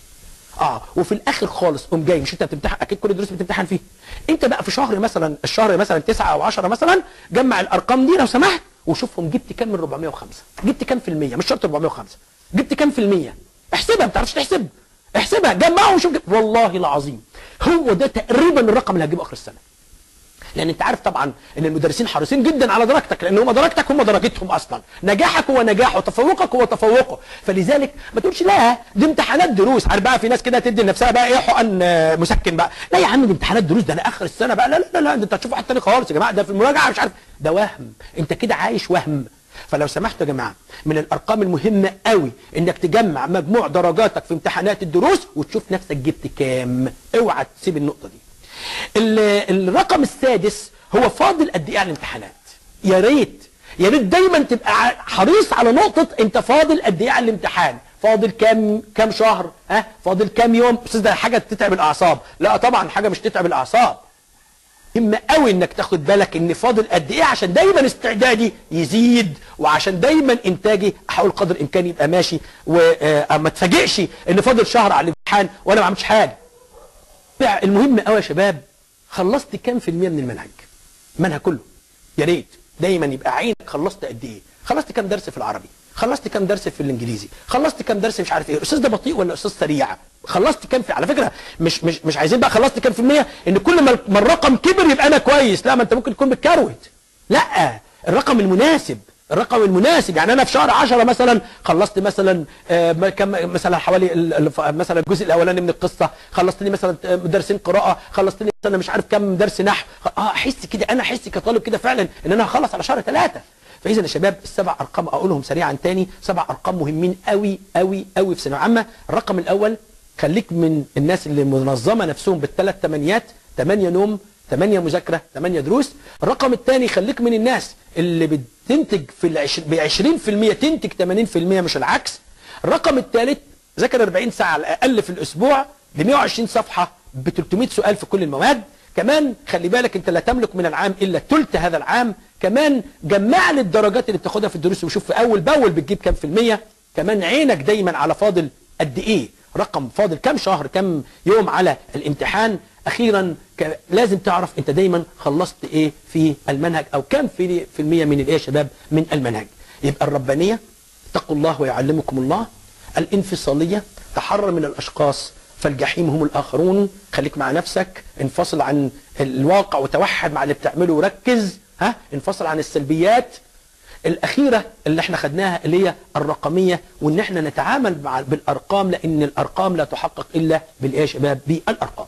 وفي الاخر خالص قوم جاي، مش انت بتمتحن اكيد كل الدروس بتمتحن فيه، انت بقى في شهر مثلا، الشهر مثلا 9 او 10 مثلا، جمع الارقام دي لو سمحت وشوفهم جبت كام من 405، جبت كام في المية، مش شرط 405، جبت كام في المية، احسبها. ما بتعرفش تحسب احسبها جمعهم وشوف والله العظيم هو ده تقريبا الرقم اللي هتجيبه اخر السنه. لان انت عارف طبعا ان المدرسين حريصين جدا على درجتك، لان هم درجتك هم درجتهم اصلا، نجاحك هو نجاحه، تفوقك هو تفوقه. فلذلك ما تقولش لا دي امتحانات دروس. عارف بقى في ناس كده تدي لنفسها بقى ايه حقن مسكن بقى، لا يا عم دي امتحانات دروس، ده انا اخر السنه بقى لا لا لا, لا انت هتشوف واحد تاني خالص يا جماعه، ده في المراجعه مش عارف، ده وهم، انت كده عايش وهم. فلو سمحتوا يا جماعه من الارقام المهمه قوي انك تجمع مجموع درجاتك في امتحانات الدروس وتشوف نفسك جبت كام، اوعى تسيب النقطه دي. الرقم السادس هو فاضل قد ايه على الامتحانات. يا ريت يا ريت دايما تبقى حريص على نقطه انت فاضل قد ايه على الامتحان، فاضل كام شهر، فاضل كام يوم. بس ده حاجه تتعب الاعصاب، لا طبعا حاجه مش تتعب الاعصاب. مهم قوي انك تاخد بالك ان فاضل قد ايه عشان دايما استعدادي يزيد، وعشان دايما انتاجي احاول قدر الامكان يبقى ماشي، وما تفاجئش ان فاضل شهر على الامتحان وانا ما عملتش حاجه. المهم قوي يا شباب خلصت كام في المية من المنهج كله. يا ريت دايما يبقى عينك خلصت قد ايه، خلصت كام درس في العربي، خلصت كام درس في الانجليزي، خلصت كام درس مش عارف ايه، الاستاذ ده بطيء ولا استاذ سريع، خلصت كام في، على فكره مش عايزين بقى خلصت كام في المية ان كل ما الرقم كبر يبقى انا كويس، لا ما انت ممكن تكون بتكروت. لا الرقم المناسب، الرقم المناسب. يعني انا في شهر 10 مثلا خلصت مثلا كم مثلا حوالي مثلا الجزء الاولاني من القصه، خلصت لي مثلا درسين قراءه، خلصت لي مثلا مش عارف كم درس نحو، احس كده، انا احس كطالب كده فعلا ان انا هخلص على شهر 3. فاذا يا شباب السبع ارقام اقولهم سريعا تاني، 7 ارقام مهمين قوي قوي قوي في ثانويه عامه. الرقم الاول خليك من الناس اللي منظمه نفسهم بالثلاث تمانيات، 8 نوم 8 مذاكره 8 دروس. الرقم الثاني خليك من الناس اللي بتنتج ب 20% تنتج 80% مش العكس. الرقم الثالث ذاكر 40 ساعه على الاقل في الاسبوع ب 120 صفحه ب 300 سؤال في كل المواد. كمان خلي بالك انت لا تملك من العام الا ثلث هذا العام. كمان جمع لي الدرجات اللي بتاخدها في الدروس وشوف في اول باول بتجيب كام في المية. كمان عينك دايما على فاضل قد ايه، رقم فاضل كام شهر كام يوم على الامتحان. اخيرا لازم تعرف انت دايما خلصت ايه في المنهج او كام في المية من الايه يا شباب من المنهج. يبقى الربانيه اتقوا الله ويعلمكم الله، الانفصاليه تحرر من الاشخاص فالجحيم هم الاخرون، خليك مع نفسك، انفصل عن الواقع وتوحد مع اللي بتعمله وركز، انفصل عن السلبيات. الاخيره اللي احنا خدناها اللي هي الرقميه، وان احنا نتعامل بالارقام، لان الارقام لا تحقق الا بالايه يا شباب؟ بالارقام.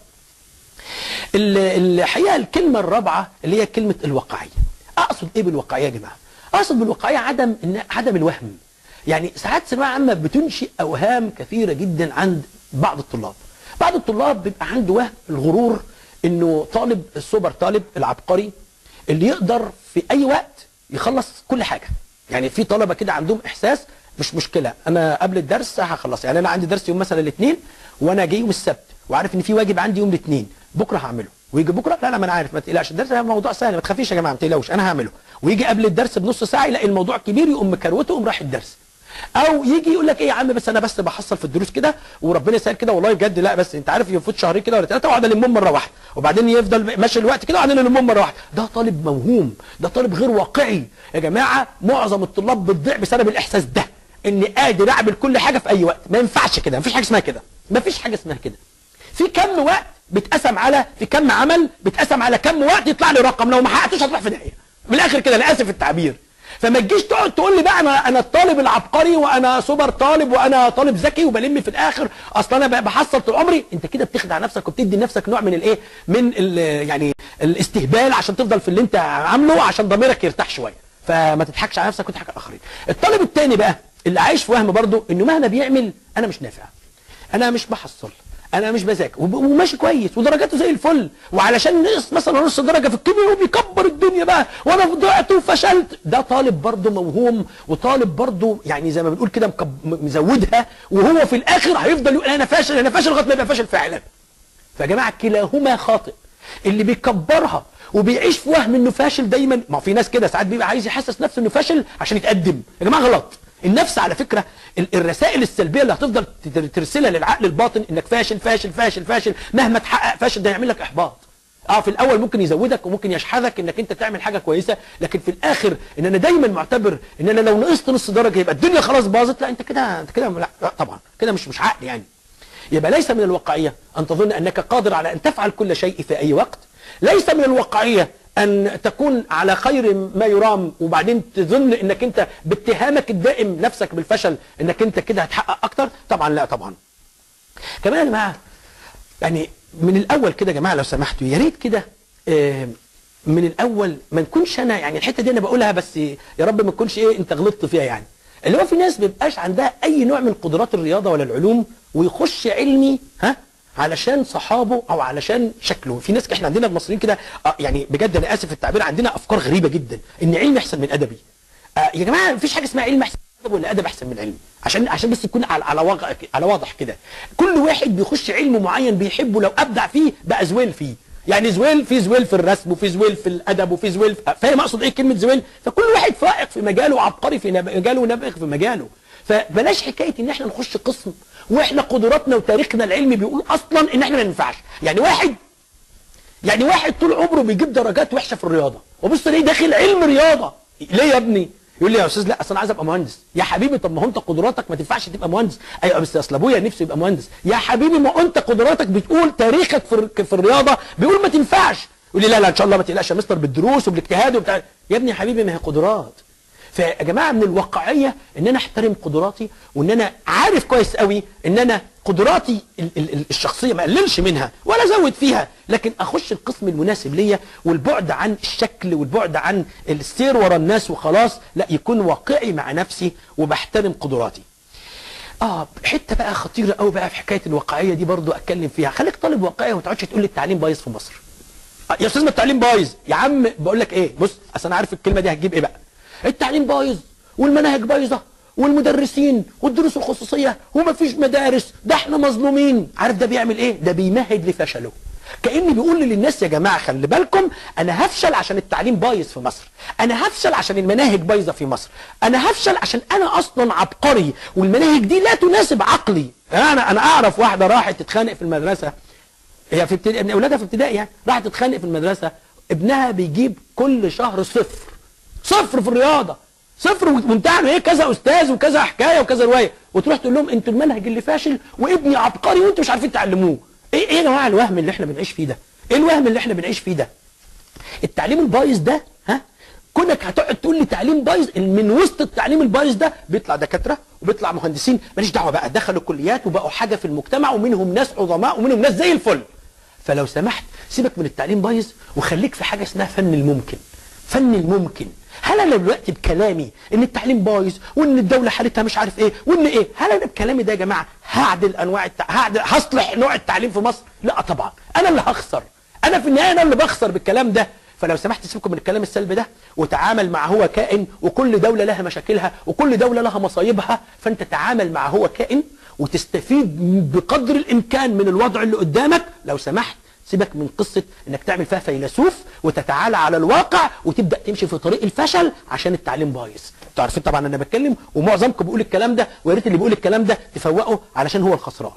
الحقيقه الكلمه الرابعه اللي هي كلمه الواقعيه. اقصد ايه بالواقعيه يا جماعه؟ اقصد بالواقعيه عدم الوهم. يعني ساعات ثانويه عامه بتنشئ اوهام كثيره جدا عند بعض الطلاب. بعض الطلاب بيبقى عنده وهم الغرور انه طالب السوبر طالب العبقري اللي يقدر في اي وقت يخلص كل حاجه. يعني في طلبه كده عندهم احساس مش مشكله انا قبل الدرس هخلص. يعني انا عندي درس يوم مثلا الاثنين وانا جاي يوم السبت وعارف ان في واجب عندي يوم الاثنين، بكره هعمله. ويجي بكره لا ما انا عارف ما تقلقش الدرس ده موضوع سهل ما تخافيش يا جماعه ما تقلقوش انا هعمله. ويجي قبل الدرس بنص ساعه يلاقي الموضوع كبير يقوم مكروته يقوم رايح الدرس. او يجي يقول لك ايه يا عم بس انا بس بحصل في الدروس كده وربنا يسهل كده والله بجد، لا بس انت عارف يفوت شهرين كده ولا 3 واقعد المهم مره واحده، وبعدين يفضل ماشي الوقت كده وبعدين المهم مره واحده. ده طالب موهوم، ده طالب غير واقعي يا جماعه. معظم الطلاب بتضيع بسبب الاحساس ده، اني قادر اعمل كل حاجه في اي وقت. ما ينفعش كده، مفيش حاجه اسمها كده، مفيش حاجه اسمها كده. في كم وقت بيتقسم على، في كم عمل بيتقسم على كم وقت يطلع لي رقم، لو ما حققتوش هتروح في داهيه من الاخر كده، انا اسف في التعبير. فما تجيش تقعد تقول لي بقى انا الطالب العبقري وانا سوبر طالب وانا طالب ذكي وبلم في الاخر اصل انا بحصل طول عمري. انت كده بتخدع نفسك وبتدي لنفسك نوع من الايه، من يعني الاستهبال عشان تفضل في اللي انت عامله عشان ضميرك يرتاح شويه. فما تضحكش على نفسك وتضحك على الاخرين. الطالب الثاني بقى اللي عايش في وهم برضه انه مهما بيعمل انا مش نافع، انا مش بحصل، انا مش بذاكر وماشي كويس ودرجاته زي الفل، وعلشان نقص مثلا نص درجه في الكيمياء وبيكبر الدنيا بقى وانا ضعت وفشلت. ده طالب برضه موهوم، وطالب برضه يعني زي ما بنقول كده مزودها، وهو في الاخر هيفضل يقول انا فاشل انا فاشل لغايه ما يبقى فاشل فعلا. فيا جماعه كلاهما خاطئ. اللي بيكبرها وبيعيش في وهم انه فاشل دايما، ما في ناس كده ساعات بيبقى عايز يحسس نفسه انه فاشل عشان يتقدم. يا جماعه غلط. النفس على فكرة الرسائل السلبية اللي هتفضل ترسلها للعقل الباطن انك فاشل فاشل فاشل فاشل مهما تحقق فاشل، ده يعمل لك احباط. في الاول ممكن يزودك وممكن يشحذك انك انت تعمل حاجة كويسة، لكن في الاخر ان انا دايما معتبر ان انا لو نقصت نص درجة يبقى الدنيا خلاص باظت. لا انت كده لا طبعا كده مش عقل يعني. يبقى ليس من الواقعية أن تظن أنك قادر على أن تفعل كل شيء في أي وقت. ليس من الواقعية أن تكون على خير ما يرام وبعدين تظن أنك أنت باتهامك الدائم نفسك بالفشل أنك أنت كده هتحقق أكتر. طبعا لا طبعا. كمان يا جماعة يعني من الأول كده يا جماعة لو سمحتوا يا ريت كده من الأول ما نكونش أنا يعني الحتة دي أنا بقولها بس يا رب ما تكونش أنت غلطت فيها يعني. اللي هو في ناس بيبقاش عندها أي نوع من قدرات الرياضة ولا العلوم ويخش علمي علشان صحابه او علشان شكله. في ناس احنا عندنا المصريين كده يعني بجد انا اسف في التعبير عندنا افكار غريبه جدا ان علم احسن من ادبي. يا جماعه مفيش حاجه اسمها علم احسن من ادب ولا ادب احسن من علم، عشان بس يكون على واضح كده. كل واحد بيخش علم معين بيحبه لو ابدع فيه بقى زويل فيه. يعني زويل في الرسم وفي زويل في الادب وفي زويل فاهم اقصد ايه كلمه زويل؟ فكل واحد فائق في مجاله وعبقري في مجاله ونابغ في مجاله. فبلاش حكايه ان احنا نخش قسم واحنا قدراتنا وتاريخنا العلمي بيقول اصلا ان احنا ما ينفعش. يعني واحد طول عمره بيجيب درجات وحشه في الرياضه وبص ليه داخل علم رياضه. ليه يا ابني؟ يقول لي يا استاذ لا اصل انا عايز ابقى مهندس. يا حبيبي طب ما هو انت قدراتك ما تنفعش تبقى مهندس. ايوه بس اصل ابويا نفسه يبقى مهندس. يا حبيبي ما انت قدراتك بتقول تاريخك في الرياضه بيقول ما تنفعش. يقول لي لا ان شاء الله ما تقلقش يا مستر بالدروس وبالاجتهاد وبتاع. يا ابني يا حبيبي ما هي قدرات. فيا جماعه من الواقعيه ان انا احترم قدراتي وان انا عارف كويس قوي ان انا قدراتي الشخصيه ما اقللش منها ولا ازود فيها، لكن اخش القسم المناسب ليا والبعد عن الشكل والبعد عن السير ورا الناس وخلاص، لا يكون واقعي مع نفسي وبحترم قدراتي. حته بقى خطيره قوي بقى في حكايه الواقعيه دي برضو اتكلم فيها. خليك طالب واقعي وما تقعدش تقول لي التعليم بايظ في مصر. يا استاذ ما التعليم بايظ يا عم. بقول لك ايه، بص اصل انا عارف الكلمه دي هتجيب ايه بقى. التعليم بايظ والمناهج بايظه والمدرسين والدروس الخصوصيه ومفيش مدارس، ده احنا مظلومين. عارف ده بيعمل ايه؟ ده بيمهد لفشله. كأني بيقول للناس يا جماعه خلي بالكم انا هفشل عشان التعليم بايظ في مصر، انا هفشل عشان المناهج بايظه في مصر، انا هفشل عشان انا اصلا عبقري والمناهج دي لا تناسب عقلي. انا اعرف واحده راحت تتخانق في المدرسه، هي في ابتدائي، ابن اولادها في ابتدائي يعني، راحت تتخانق في المدرسه، ابنها بيجيب كل شهر صفر في الرياضه، صفر وامتحنوا ايه كذا استاذ وكذا حكايه وكذا روايه، وتروح تقول لهم انتوا المنهج اللي فاشل وابني عبقري وانتوا مش عارفين تعلموه. ايه يا جماعه الوهم اللي احنا بنعيش فيه ده؟ ايه الوهم اللي احنا بنعيش فيه ده؟ التعليم البايظ ده كونك هتقعد تقول لي تعليم بايظ، من وسط التعليم البايظ ده بيطلع دكاتره وبيطلع مهندسين ماليش دعوه بقى، دخلوا كليات وبقوا حاجه في المجتمع ومنهم ناس عظماء ومنهم ناس زي الفل. فلو سمحت سيبك من التعليم بايظ وخليك في حاجه اسمها فن الممكن. فن الممكن. هل انا دلوقتي بكلامي ان التعليم بايظ وان الدوله حالتها مش عارف ايه وان ايه، هل انا بكلامي ده يا جماعه هعدل انواع هصلح نوع التعليم في مصر؟ لا طبعا، انا اللي هخسر، انا في النهايه انا اللي بخسر بالكلام ده. فلو سمحت سيبكم من الكلام السلبي ده وتعامل مع هو كائن، وكل دوله لها مشاكلها وكل دوله لها مصايبها، فانت تعامل مع هو كائن وتستفيد بقدر الامكان من الوضع اللي قدامك. لو سمحت سيبك من قصة انك تعمل فيها فيلسوف وتتعالى على الواقع وتبدأ تمشي في طريق الفشل عشان التعليم بايظ. انتوا عارفين طبعا انا بتكلم ومعظمكم بيقول الكلام ده، ويا ريت اللي بيقول الكلام ده تفوقه علشان هو الخسران.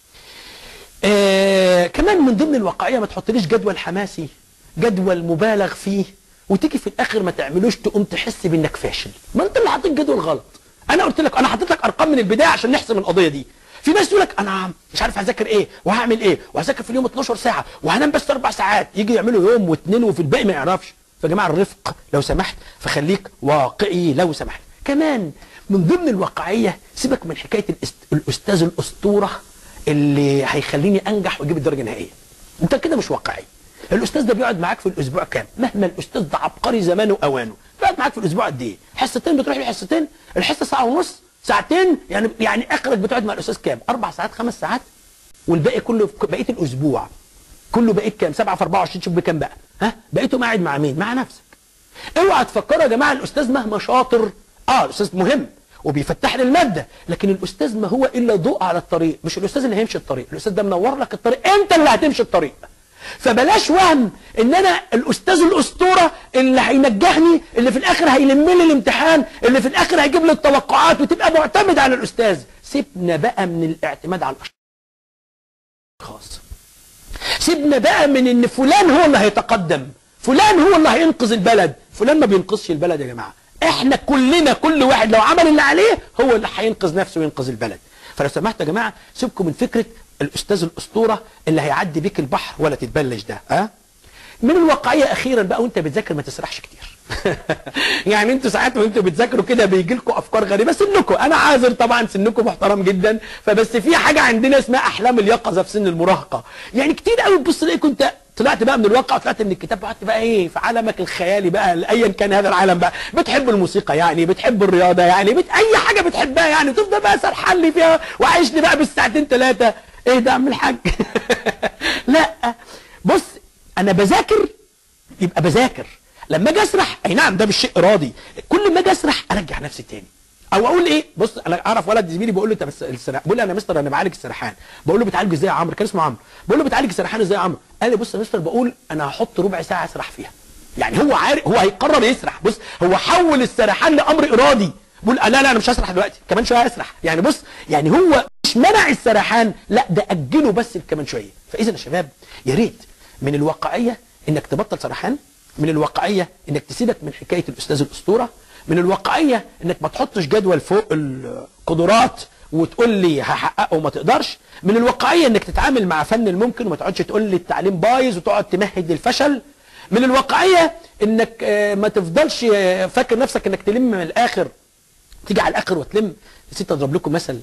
كمان من ضمن الواقعية ما تحطليش جدول حماسي، جدول مبالغ فيه، وتيجي في الاخر ما تعملوش تقوم تحس بانك فاشل. ما انت اللي حاطط جدول غلط. انا قلت لك، انا حطيت لك ارقام من البداية عشان نحسم القضية دي. في ناس يقول لك انا مش عارف هذاكر ايه وهعمل ايه وهذاكر في اليوم 12 ساعه وهنام بس 4 ساعات، يجي يعملوا يوم واثنين وفي الباقي ما يعرفش. فيا جماعه الرفق لو سمحت، فخليك واقعي لو سمحت. كمان من ضمن الواقعيه سيبك من حكايه الاستاذ الاسطوره اللي هيخليني انجح واجيب الدرجه النهائيه. انت كده مش واقعي. الاستاذ ده بيقعد معاك في الاسبوع كام؟ مهما الاستاذ ده عبقري زمانه واوانه، بيقعد معاك في الاسبوع قد ايه؟ حصتين بتروح له حصتين، الحصه ساعه ونص، ساعتين، يعني اخرك بتقعد مع الاستاذ كام؟ 4 ساعات 5 ساعات، والباقي كله بقيه الاسبوع كله بقيت كام؟ 7 في 24، شوف بكام بقى؟ بقيتوا قاعد مع مين؟ مع نفسك. اوعى تفكروا يا جماعه الاستاذ مهما شاطر، الاستاذ مهم وبيفتح لي الماده، لكن الاستاذ ما هو الا ضوء على الطريق، مش الاستاذ اللي هيمشي الطريق، الاستاذ ده منور لك الطريق، انت اللي هتمشي الطريق. فبلاش وهم ان انا الاستاذ الاسطوره اللي هينجحني، اللي في الاخر هيلم لي الامتحان، اللي في الاخر هيجيب لي التوقعات، وتبقى معتمد على الاستاذ. سيبنا بقى من الاعتماد على الاشخاص. سيبنا بقى من ان فلان هو اللي هيتقدم، فلان هو اللي هينقذ البلد. فلان ما بينقذش البلد يا جماعه، احنا كلنا كل واحد لو عمل اللي عليه هو اللي هينقذ نفسه وينقذ البلد. فلو سمحت يا جماعه سيبكم من فكره الاستاذ الاسطوره اللي هيعدي بيك البحر ولا تتبلش ده. من الواقعيه اخيرا بقى، وانت بتذاكر ما تسرحش كتير. يعني انتوا ساعات وانتوا بتذاكروا كده بيجي لكم افكار غريبه. سنكم انا عاذر طبعا، سنكم محترم جدا، فبس في حاجه عندنا اسمها احلام اليقظه في سن المراهقه. يعني كتير قوي تبص تلاقيك انت طلعت بقى من الواقع وطلعت من الكتاب وقعدت بقى ايه في عالمك الخيالي بقى، ايا كان هذا العالم بقى. بتحب الموسيقى يعني، بتحب الرياضه يعني، اي حاجه بتحبها يعني، تفضل بقى سرحان لي فيها وعايش لي بقى بالساعتين ثلاثه. ايه ده يا عم الحاج؟ لا بص، انا بذاكر يبقى بذاكر، لما اجي اسرح اي نعم ده مش شيء ارادي، كل ما اجي اسرح ارجع نفسي تاني. او اقول ايه، بص انا اعرف ولد زميلي بيقول له انت بس بيقول لي انا مستر انا بعالج السرحان. بقول له بتعالجه ازاي يا عمرو؟ كان اسمه عمرو. بقول له بتعالج السرحان ازاي يا عمرو؟ قال لي بص يا مستر بقول انا هحط ربع ساعه اسرح فيها. يعني هو عارف، هو هيقرر يسرح. بص هو حول السرحان لامر ارادي. بقول لا انا مش هسرح دلوقتي، كمان شويه هسرح. يعني بص يعني هو مش منع السرحان، لا ده اجله بس كمان شويه. فاذا يا شباب يا ريت من الواقعيه انك تبطل سرحان، من الواقعيه انك تسيبك من حكايه الاستاذ الاسطوره، من الواقعيه انك ما تحطش جدول فوق القدرات وتقول لي هحققه وما تقدرش، من الواقعيه انك تتعامل مع فن الممكن وما تقعدش تقول لي التعليم بايظ وتقعد تمهد للفشل، من الواقعيه انك ما تفضلش فاكر نفسك انك تلم من الاخر، تيجي على الاخر وتلم. نسيت اضرب لكم مثل،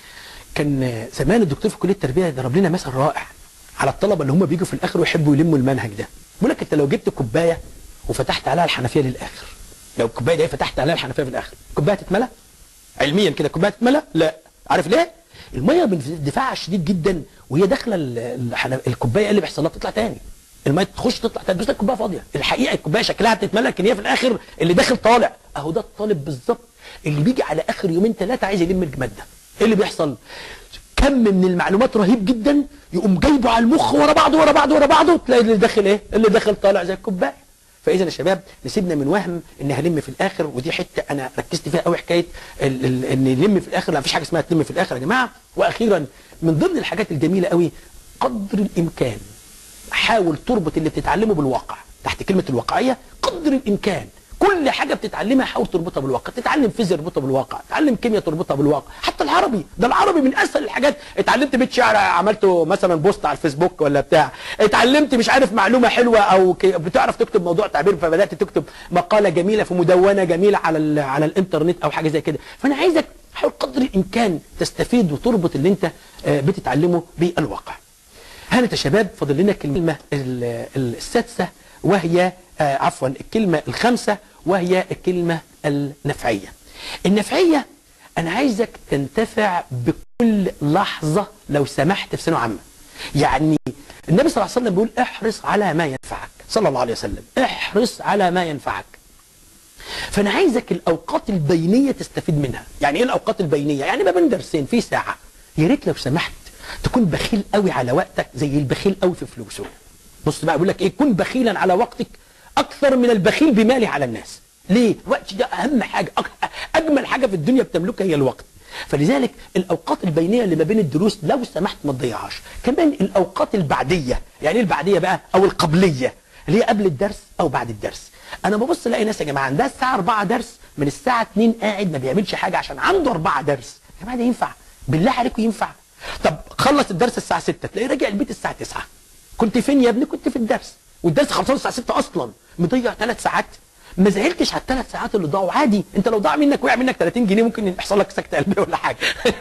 كان زمان الدكتور في كليه التربيه ضرب لنا مثل رائع على الطلبه اللي هم بيجوا في الاخر ويحبوا يلموا المنهج ده. بيقول لك انت لو جبت كوبايه وفتحت عليها الحنفيه للاخر، لو الكوبايه دي فتحت عليها الحنفيه في الاخر، الكوبايه تتملى؟ علميا كده الكوبايه تتملى؟ لا. عارف ليه؟ الميه باندفاعها الشديد جدا وهي داخله الكوبايه ايه اللي بيحصل لها؟ بتطلع تاني. الميه تخش تطلع تاني، بس الكوبايه فاضيه. الحقيقه الكوبايه شكلها بتتملى لكن هي في الاخر اللي داخل طالع. اهو ده الطالب بالظبط اللي بيجي على اخر يومين ثلاثه عايز يلم الماده. ايه اللي بيحصل؟ كم من المعلومات رهيب جدا، يقوم جايبه على المخ ورا بعضه ورا بعضه ورا بعضه، تلاقي اللي داخل ايه؟ اللي داخل طالع زي الكوبايه. فاذا يا شباب نسيبنا من وهم ان هلم في الاخر، ودي حته انا ركزت فيها قوي، حكايه ان يلم في الاخر. لا مفيش حاجه اسمها تلم في الاخر يا جماعه. واخيرا من ضمن الحاجات الجميله قوي، قدر الامكان حاول تربط اللي بتتعلمه بالواقع. تحت كلمه الواقعيه قدر الامكان كل حاجه بتتعلمها حاول تربطها بالواقع. تتعلم فيزياء تربطها بالواقع، تتعلم كيمياء تربطها بالواقع، حتى العربي. ده العربي من اسهل الحاجات. اتعلمت بيت شعر عملته مثلا بوست على الفيسبوك ولا بتاع، اتعلمت مش عارف معلومه حلوه او بتعرف تكتب موضوع تعبير فبدات تكتب مقاله جميله في مدونه جميله على الانترنت او حاجه زي كده. فانا عايزك حاول قدر الامكان تستفيد وتربط اللي انت بتتعلمه بالواقع. هانت يا شباب فاضل لنا الكلمه السادسه وهي عفوا الكلمة الخامسة وهي الكلمة النفعية. النفعية أنا عايزك تنتفع بكل لحظة لو سمحت في ثانوية عامة. يعني النبي صلى الله عليه وسلم بيقول احرص على ما ينفعك، صلى الله عليه وسلم، احرص على ما ينفعك. فأنا عايزك الأوقات البينية تستفيد منها. يعني إيه الأوقات البينية؟ يعني ما بين درسين في ساعة، يا ريت لو سمحت تكون بخيل قوي على وقتك زي البخيل قوي في فلوسه. بص بقى بيقول لك ايه، كن بخيلا على وقتك اكثر من البخيل بماله على الناس. ليه؟ الوقت ده اهم حاجه، اجمل حاجه في الدنيا بتملكها هي الوقت. فلذلك الاوقات البينيه اللي ما بين الدروس لو سمحت ما تضيعهاش. كمان الاوقات البعديه، يعني ايه البعديه بقى؟ او القبليه، اللي هي قبل الدرس او بعد الدرس. انا ببص الاقي ناس يا جماعه عندها الساعه 4 درس، من الساعه 2 قاعد ما بيعملش حاجه عشان عنده 4 درس. يا جماعه ده ينفع؟ بالله عليكم ينفع؟ طب خلص الدرس الساعه 6 تلاقيه راجع البيت الساعه 9. كنت فين يا ابني؟ كنت في الدرس، والدرس خلصان الساعه 6 اصلا، مضيع 3 ساعات. ما زعلتش على ال3 ساعات اللي ضاعوا، عادي. انت لو ضاع منك وقع منك 30 جنيه ممكن يحصل لك سكته قلبيه ولا حاجه.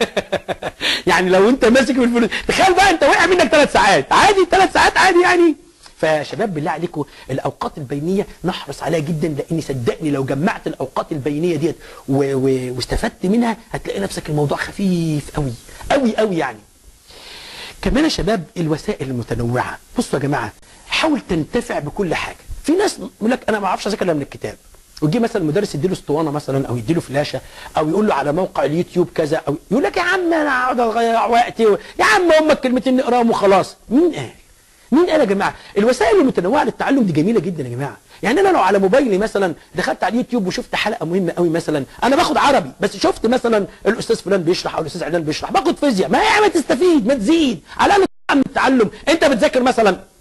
يعني لو انت ماسك بالفلوس، تخيل بقى انت وقع منك 3 ساعات، عادي 3 ساعات عادي يعني. فيا شباب بالله عليكم الاوقات البينيه نحرص عليها جدا، لان صدقني لو جمعت الاوقات البينيه ديت واستفدت منها هتلاقي نفسك الموضوع خفيف قوي قوي قوي يعني. كمان يا شباب الوسائل المتنوعه. بصوا يا جماعه حاول تنتفع بكل حاجه. في ناس يقول لك انا ما اعرفش اذاكر الا من الكتاب، ويجي مثلا المدرس يديله اسطوانه مثلا او يديله فلاشه او يقول له على موقع اليوتيوب كذا، او يقول لك يا عم انا اقعد اضيع وقتي يا عم هم كلمتين نقراهم وخلاص. مين قال؟ مين قال يا جماعه؟ الوسائل المتنوعه للتعلم دي جميله جدا يا جماعه. يعني انا لو على موبايلي مثلا دخلت على اليوتيوب وشفت حلقه مهمه قوي، مثلا انا باخد عربي بس شفت مثلا الاستاذ فلان بيشرح او الاستاذ علان بيشرح، باخد فيزياء، ما تستفيد ما تزيد على الاقل من التعلم. انت بتذاكر مثلا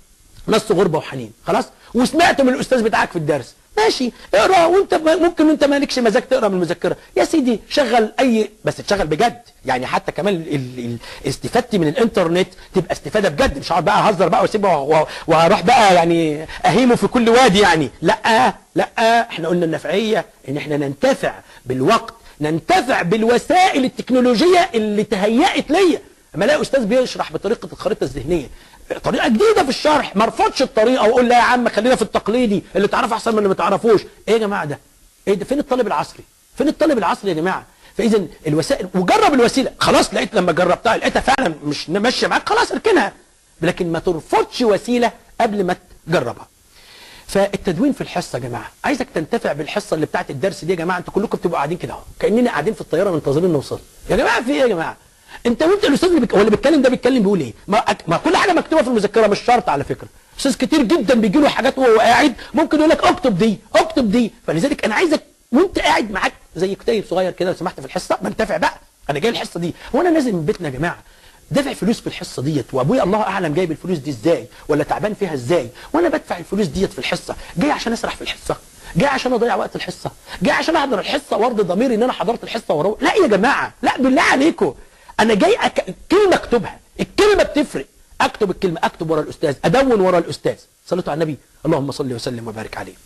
نص غربه وحنين، خلاص، وسمعت من الاستاذ بتاعك في الدرس، ماشي اقرا، وانت ممكن انت مالكش مزاج تقرا من المذكره يا سيدي، شغل بس تشغل بجد، يعني حتى كمان استفادتي من الانترنت تبقى استفاده بجد، مش هقعد بقى اهزر بقى واسيبها وهروح بقى يعني اهيمه في كل وادي يعني، لا لا، احنا قلنا النفعيه ان احنا ننتفع بالوقت، ننتفع بالوسائل التكنولوجيه اللي تهيأت ليا. اما الاقي استاذ بيشرح بطريقه الخريطه الذهنيه، طريقه جديده في الشرح، ما ارفضش الطريقه واقول لا يا عم خلينا في التقليدي، اللي تعرفه احسن من اللي ما تعرفوش. ايه يا جماعه ده؟ ايه ده؟ فين الطالب العصري؟ فين الطالب العصري يا جماعه؟ فاذا الوسائل، وجرب الوسيله، خلاص لقيت لما جربتها لقيتها فعلا مش ماشيه معاك، خلاص اركنها، لكن ما ترفضش وسيله قبل ما تجربها. فالتدوين في الحصه يا جماعه، عايزك تنتفع بالحصه اللي بتاعت الدرس دي يا جماعه، انتوا كلكم بتبقوا قاعدين كده اهو، كاننا قاعدين في الطياره منتظرين نوصل. يا جماعه في ايه يا جماعه؟ انت وانت الاستاذ هو اللي بيتكلم ده بيتكلم بيقول ايه؟ ما كل حاجه مكتوبه في المذكره، مش شرط على فكره. استاذ كتير جدا بيجي له حاجات وهو قاعد ممكن يقول لك اكتب دي اكتب دي، فلذلك انا عايزك وانت قاعد معاك زي كتيب صغير كده لو سمحت في الحصه بنتفع بقى. انا جاي الحصه دي، هو انا نازل من بيتنا يا جماعه دافع فلوس في الحصه ديت، وابويا الله اعلم جايب الفلوس دي ازاي ولا تعبان فيها ازاي، وانا بدفع الفلوس ديت في الحصه، جاي عشان اسرح في الحصه، جاي عشان اضيع وقت الحصه، جاي عشان احضر الحصه وارضي ضميري ان انا حضرت الحصه واروح. لا يا جماعه، لا بالله عليكم، انا جاي كلمه اكتبها، الكلمه بتفرق، اكتب الكلمه، اكتب ورا الاستاذ، ادون ورا الاستاذ. صليتوا على النبي، اللهم صل وسلم وبارك عليه.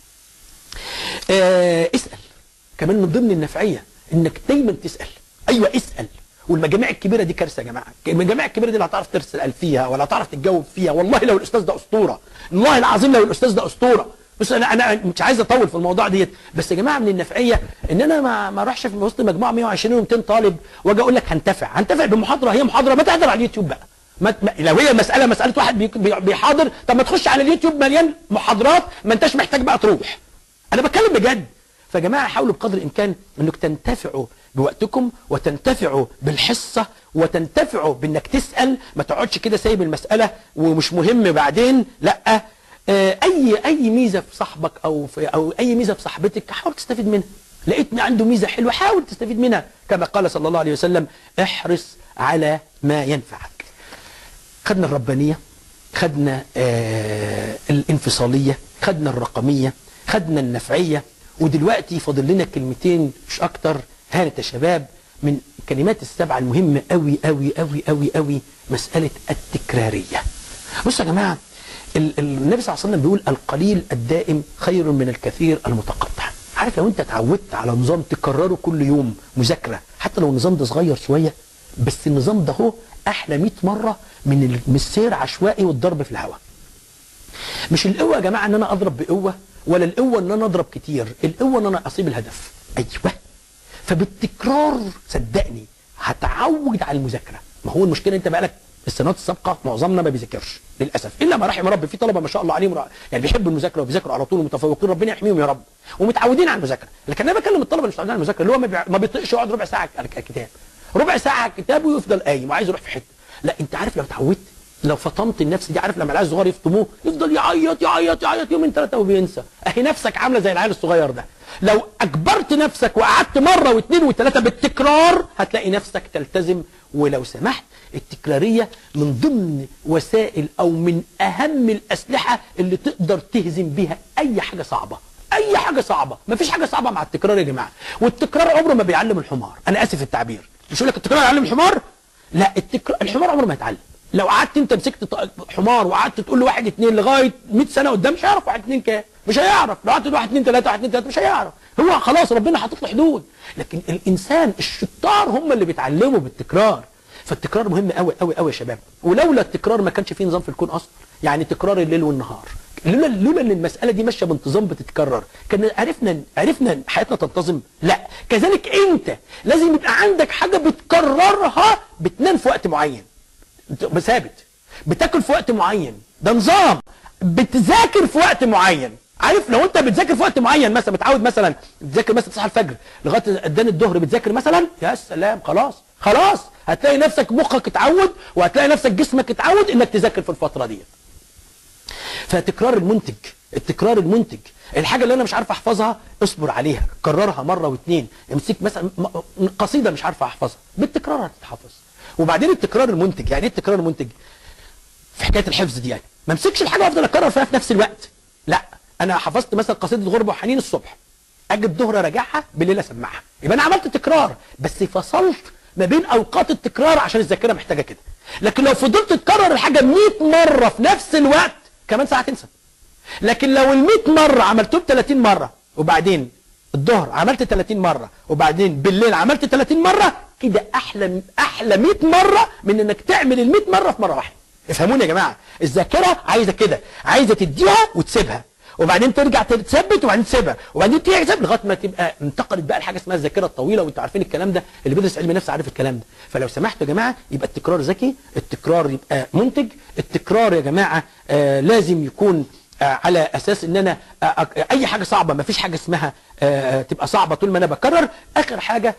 اسال كمان من ضمن النفعيه انك دايما تسال، ايوه اسال. والمجاميع الكبيره دي كارثه يا جماعه، المجاميع الكبيره دي لا هتعرف تسال فيها ولا هتعرف تتجاوب فيها، والله لو الاستاذ ده اسطوره، والله العظيم لو الاستاذ ده اسطوره. بس انا مش عايز اطول في الموضوع ديت، بس يا جماعه من النفعيه ان انا ما اروحش في وسط مجموعه 120 و200 طالب واجي اقول لك هنتفع بمحاضره، هي محاضره ما تحضر على اليوتيوب بقى. لو هي مساله واحد بيحاضر، طب ما تخش على اليوتيوب مليان محاضرات، ما انتش محتاج بقى تروح. انا بتكلم بجد. فيا جماعه حاولوا بقدر الامكان انك تنتفعوا بوقتكم، وتنتفعوا بالحصه، وتنتفعوا بانك تسال، ما تقعدش كده سايب المساله ومش مهم بعدين، لا. اي ميزه في صاحبك او اي ميزه في صاحبتك حاول تستفيد منها. لقيتني عنده ميزه حلوه حاول تستفيد منها، كما قال صلى الله عليه وسلم احرص على ما ينفعك. خدنا الربانيه، خدنا الانفصاليه، خدنا الرقميه، خدنا النفعيه، ودلوقتي فاضل لنا كلمتين مش اكتر، هانت يا شباب، من الكلمات السبعه المهمه قوي قوي قوي قوي قوي، مساله التكراريه. بصوا يا جماعه، النبي صلى الله عليه وسلم بيقول القليل الدائم خير من الكثير المتقطع. عارف لو انت اتعودت على نظام تكرره كل يوم مذاكره، حتى لو النظام ده صغير شويه، بس النظام ده هو احلى 100 مره من السير عشوائي والضرب في الهواء. مش القوه يا جماعه ان انا اضرب بقوه، ولا القوه ان انا اضرب كتير، القوه ان انا اصيب الهدف. ايوه، فبالتكرار صدقني هتعود على المذاكره. ما هو المشكله انت بقالك السنوات السابقه معظمنا ما بيذاكرش للاسف، الا ما رحم ربي. في طلبه ما شاء الله عليهم يعني بيحبوا المذاكره وبيذاكروا على طول ومتفوقين، ربنا يحميهم يا رب، ومتعودين على المذاكره. لكن انا بكلم الطلبه اللي مش متعودين على المذاكره، اللي هو ما بيطيقش يقعد ربع ساعه على الكتاب، ربع ساعه على الكتاب ويفضل قايم وعايز يروح في حته. لا انت عارف لو اتعودت، لو فطمت النفس دي، عارف لما العيال الصغير يفطموه يفضل يعيط يعيط يعيط يومين ثلاثه وبينسى، اهي نفسك عامله زي العيال الصغير ده. لو اجبرت نفسك وقعدت مره واثنين وثلاثه بالتكرار هتلاقي نفسك تلتزم. ولو سمحت، التكراريه من ضمن وسائل او من اهم الاسلحه اللي تقدر تهزم بيها اي حاجه صعبه. اي حاجه صعبه، مفيش حاجه صعبه مع التكرار يا جماعه. والتكرار عمره ما بيعلم الحمار، انا اسف التعبير، مش هقول لك التكرار يعلم الحمار، لا، الحمار عمره ما يتعلم. لو قعدت انت مسكت حمار وقعدت تقول له 1 2 لغايه 100 سنه قدام مش هيعرف 1 2 كام، مش هيعرف. لو قعدت 1 2 3 1 2 3 مش هيعرف، هو خلاص ربنا حاطط له حدود. لكن الانسان الشطار هم اللي بيتعلموا بالتكرار. فالتكرار مهم قوي قوي قوي يا شباب، ولولا التكرار ما كانش فيه نظام في الكون اصلا. يعني تكرار الليل والنهار، لولا ان المساله دي ماشيه بانتظام بتتكرر كان عرفنا حياتنا تنتظم. لا، كذلك انت لازم يبقى عندك حاجه بتكررها. بتنام في وقت معين ثابت، بتاكل في وقت معين، ده نظام. بتذاكر في وقت معين، عارف لو انت بتذاكر في وقت معين، مثلا متعود مثلا تذاكر مثلا تصحى الفجر لغايه اذان الظهر بتذاكر مثلا، يا سلام، خلاص هتلاقي نفسك مخك اتعود، وهتلاقي نفسك جسمك اتعود انك تذاكر في الفتره دي. فتكرار المنتج، التكرار المنتج. الحاجه اللي انا مش عارف احفظها اصبر عليها، كررها مره واثنين. امسك مثلا قصيده مش عارف احفظها، بالتكرار هتتحفظ. وبعدين التكرار المنتج، يعني ايه التكرار المنتج؟ في حكايه الحفظ دي، يعني ما امسكش الحاجه وافضل اكرر فيها في نفس الوقت. لا، انا حفظت مثلا قصيده غربه وحنين الصبح، اجي الظهر اراجعها، بالليل اسمعها، يبقى انا عملت تكرار، بس فصلت ما بين اوقات التكرار عشان الذاكره محتاجه كده. لكن لو فضلت تكرر الحاجه 100 مره في نفس الوقت كمان ساعه تنسى. لكن لو ال 100 مره عملتهم 30 مره، وبعدين الظهر عملت 30 مره، وبعدين بالليل عملت 30 مره، كده احلى 100 مره من انك تعمل ال 100 مره في مره واحده. افهموني يا جماعه، الذاكره عايزه كده، عايزه تديها وتسيبها، وبعدين ترجع تثبت، وبعدين تسيبها، وبعدين تحسب لغايه ما تبقى انتقلت بقى لحاجه اسمها الذاكره الطويله. وانتوا عارفين الكلام ده، اللي بيدرس علم نفس عارف الكلام ده. فلو سمحتوا يا جماعه، يبقى التكرار ذكي، التكرار يبقى منتج، التكرار يا جماعه لازم يكون على اساس ان انا اي حاجه صعبه، ما فيش حاجه اسمها تبقى صعبه طول ما انا بكرر. اخر حاجه،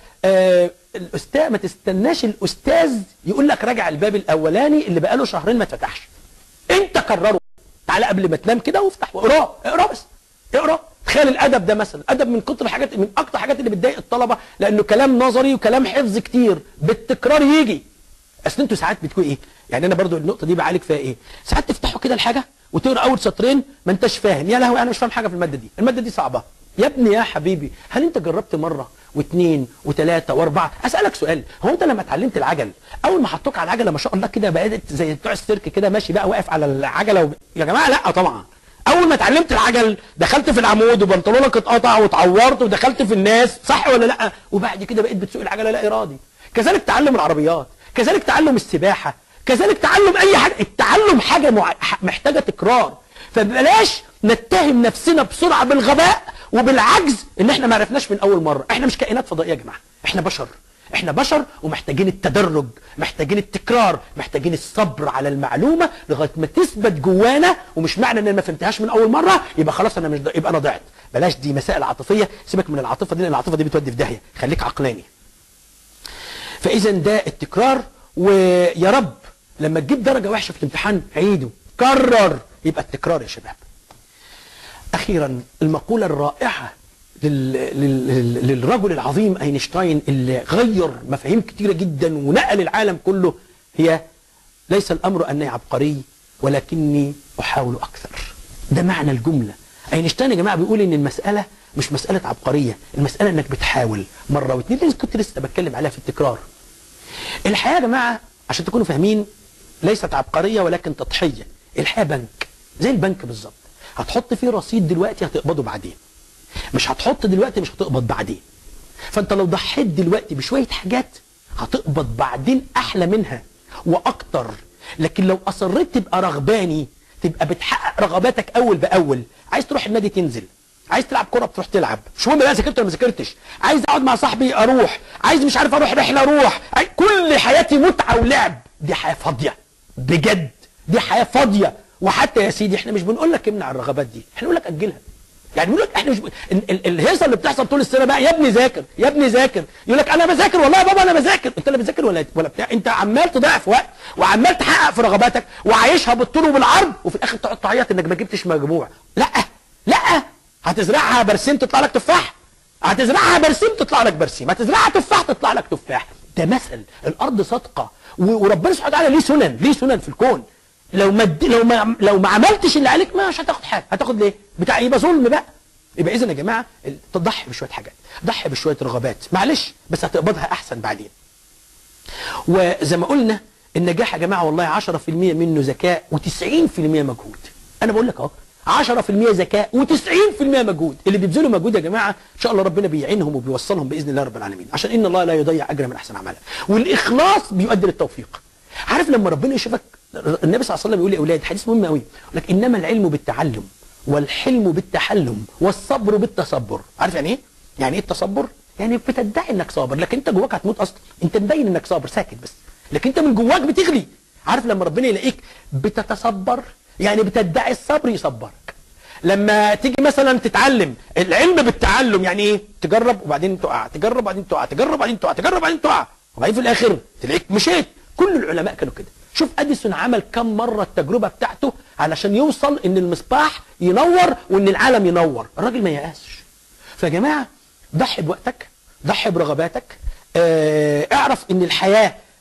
الاستاذ ما تستناش الاستاذ يقول لك راجع الباب الاولاني اللي بقاله شهرين ما اتفتحش، انت كرره. تعالى قبل ما تنام كده وافتح واقراه، اقرا بس اقرا. تخيل الادب ده مثلا، الادب من كتر الحاجات، من اكتر الحاجات اللي بتضايق الطلبه، لانه كلام نظري وكلام حفظ كتير بالتكرار يجي. اصل انتوا ساعات بتكون ايه؟ يعني انا برضو النقطه دي بعالج فيها ايه؟ ساعات تفتحوا كده الحاجه وتقرا اول سطرين ما انتش فاهم، يا لهوي انا مش فاهم حاجه في الماده دي، الماده دي صعبه. يا ابني يا حبيبي، هل انت جربت مره واثنين وثلاثه واربعه؟ اسالك سؤال، هو انت لما اتعلمت العجل اول ما حطوك على العجله ما شاء الله كده بقيت زي بتوع السيرك كده ماشي بقى واقف على العجله يا جماعه لا طبعا. اول ما اتعلمت العجل دخلت في العمود وبنطلونك اتقطع واتعورت ودخلت في الناس، صح ولا لا؟ وبعد كده بقيت بتسوق العجله لا ارادي. كذلك تعلم العربيات، كذلك تعلم السباحه، كذلك تعلم اي حاجه. التعلم حاجه محتاجه تكرار. فبلاش نتهم نفسنا بسرعه بالغباء وبالعجز ان احنا ما عرفناش من اول مره. احنا مش كائنات فضائيه يا جماعه، احنا بشر. احنا بشر ومحتاجين التدرج، محتاجين التكرار، محتاجين الصبر على المعلومه لغايه ما تثبت جوانا. ومش معنى ان انا ما فهمتهاش من اول مره يبقى خلاص انا مش يبقى انا ضعت. بلاش، دي مسائل عاطفيه، سيبك من العاطفه دي لان العاطفه دي بتودي في داهيه، خليك عقلاني. فاذا ده التكرار. ويا رب لما تجيب درجه وحشه في الامتحان عيده، كرر، يبقى التكرار يا شباب. اخيرا المقوله الرائعه للرجل العظيم اينشتاين اللي غير مفاهيم كتيره جدا ونقل العالم كله، هي ليس الامر اني عبقري ولكني احاول اكثر. ده معنى الجمله. اينشتاين يا جماعه بيقول ان المساله مش مساله عبقريه، المساله انك بتحاول مره واثنين. اللي كنت لسه بتكلم عليها في التكرار. الحياه يا جماعه عشان تكونوا فاهمين ليست عبقريه ولكن تضحيه. الحياه بنك، زي البنك بالظبط. هتحط فيه رصيد دلوقتي هتقبضه بعدين، مش هتحط دلوقتي مش هتقبض بعدين. فانت لو ضحيت دلوقتي بشويه حاجات هتقبض بعدين احلى منها واكتر. لكن لو اصريت تبقى رغباني، تبقى بتحقق رغباتك اول باول. عايز تروح النادي تنزل، عايز تلعب كوره بتروح تلعب، مش مهم بقى ذاكرت ولا ما ذاكرتش، عايز اقعد مع صاحبي اروح، عايز مش عارف اروح رحله اروح، كل حياتي متعه ولعب. دي حياه فاضيه بجد، دي حياه فاضيه. وحتى يا سيدي احنا مش بنقول لك امنع الرغبات دي، احنا بنقول لك اجلها. يعني بيقول لك احنا مش الهيصه اللي بتحصل طول السنه بقى، يا ابني ذاكر يا ابني ذاكر، يقول لك انا بذاكر والله يا بابا انا بذاكر. انت لا بتذاكر ولا بتاع، انت عمال تضيع في وقت وعمال تحقق في رغباتك وعايشها بالطول وبالعرض، وفي الاخر تقعد تعيط انك ما جبتش مجموع. لا لا، هتزرعها برسيم تطلع لك تفاح، هتزرعها برسيم تطلع لك برسيم، هتزرعها تفاح تطلع لك تفاح. ده مثل. الارض صادقه وربنا سبحانه وتعالى ليه سنن في الكون. لو ما عملتش اللي عليك مش هتاخد حاجه. هتاخد ليه؟ يبقى ظلم بقى. يبقى اذا يا جماعه تضحي بشويه حاجات، ضحي بشويه رغبات، معلش بس هتقبضها احسن بعدين. وزي ما قلنا النجاح يا جماعه والله 10% منه ذكاء و90% مجهود. انا بقول لك اهو 10% ذكاء و90% مجهود. اللي بيبذلوا مجهود يا جماعه ان شاء الله ربنا بيعينهم وبيوصلهم باذن الله رب العالمين، عشان ان الله لا يضيع اجر من احسن عملا. والاخلاص بيؤدي للتوفيق. عارف لما ربنا يشوفك، النبي صلى الله عليه وسلم يقول لاولاد حديث مهم قوي، يقول لك انما العلم بالتعلم والحلم بالتحلم والصبر بالتصبر. عارف يعني ايه؟ يعني ايه التصبر؟ يعني بتدعي انك صابر لكن انت جواك هتموت اصلا، انت مبين انك صابر ساكت بس، لكن انت من جواك بتغلي. عارف لما ربنا يلاقيك بتتصبر يعني بتدعي الصبر يصبرك. لما تيجي مثلا تتعلم العلم بالتعلم يعني ايه؟ تجرب وبعدين تقع، تجرب وبعدين تقع، تجرب وبعدين تقع، تجرب وبعدين تقع، وبعدين في الاخر تلاقيك مشيت. كل العلماء كانوا كده. شوف اديسون عمل كم مره التجربه بتاعته علشان يوصل ان المصباح ينور وان العالم ينور. الراجل ما ييأسش. فيا جماعه ضحي بوقتك، ضحي برغباتك، اعرف ان الحياه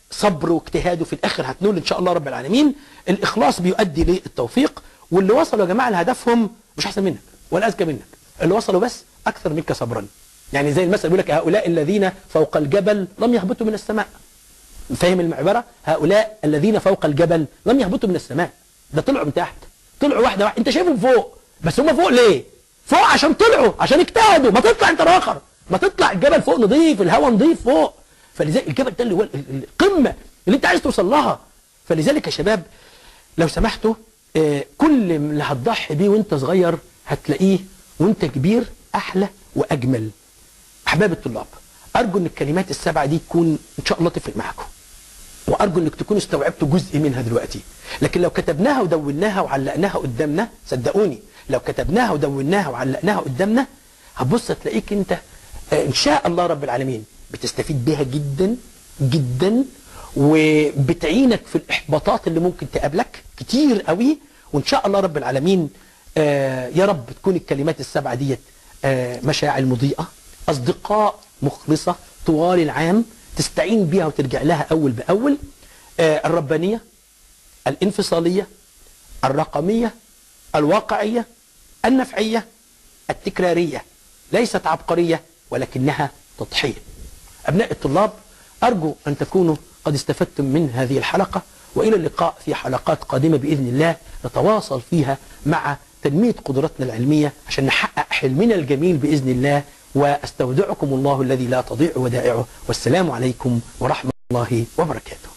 صبر واجتهاد، وفي الاخر هتنول ان شاء الله رب العالمين. الاخلاص بيؤدي للتوفيق، واللي وصلوا يا جماعه لهدفهم مش احسن منك ولا اذكى منك، اللي وصلوا بس اكثر منك صبرا. يعني زي المثل بيقول لك هؤلاء الذين فوق الجبل لم يهبطوا من السماء. فاهم العباره؟ هؤلاء الذين فوق الجبل لم يهبطوا من السماء، ده طلعوا من تحت، طلعوا واحده واحده. انت شايفهم فوق، بس هم فوق ليه؟ فوق عشان طلعوا، عشان اجتهدوا. ما تطلع انت الاخر، ما تطلع الجبل فوق نظيف، الهواء نظيف فوق. فلذلك الجبل ده اللي هو القمه اللي انت عايز توصل لها. فلذلك يا شباب لو سمحتوا كل اللي هتضحي بيه وانت صغير هتلاقيه وانت كبير احلى واجمل. احباب الطلاب، ارجو ان الكلمات السبعه دي تكون ان شاء الله تفرق معاكم، وارجو انك تكونوا استوعبتوا جزء منها دلوقتي. لكن لو كتبناها ودوناها وعلقناها قدامنا، صدقوني لو كتبناها ودوناها وعلقناها قدامنا هتبص تلاقيك انت ان شاء الله رب العالمين بتستفيد بها جدا جدا، وبتعينك في الاحباطات اللي ممكن تقابلك كتير قوي. وان شاء الله رب العالمين يا رب تكون الكلمات السبعه ديت مشاعر مضيئه، اصدقاء مخلصه طوال العام تستعين بيها وترجع لها اول باول. الربانيه، الانفصاليه، الرقميه، الواقعيه، النفعيه، التكراريه، ليست عبقريه ولكنها تضحيه. ابناء الطلاب، ارجو ان تكونوا قد استفدتم من هذه الحلقه، والى اللقاء في حلقات قادمه باذن الله نتواصل فيها مع تنميه قدراتنا العلميه عشان نحقق حلمنا الجميل باذن الله. واستودعكم الله الذي لا تضيع ودائعه، والسلام عليكم ورحمه الله وبركاته.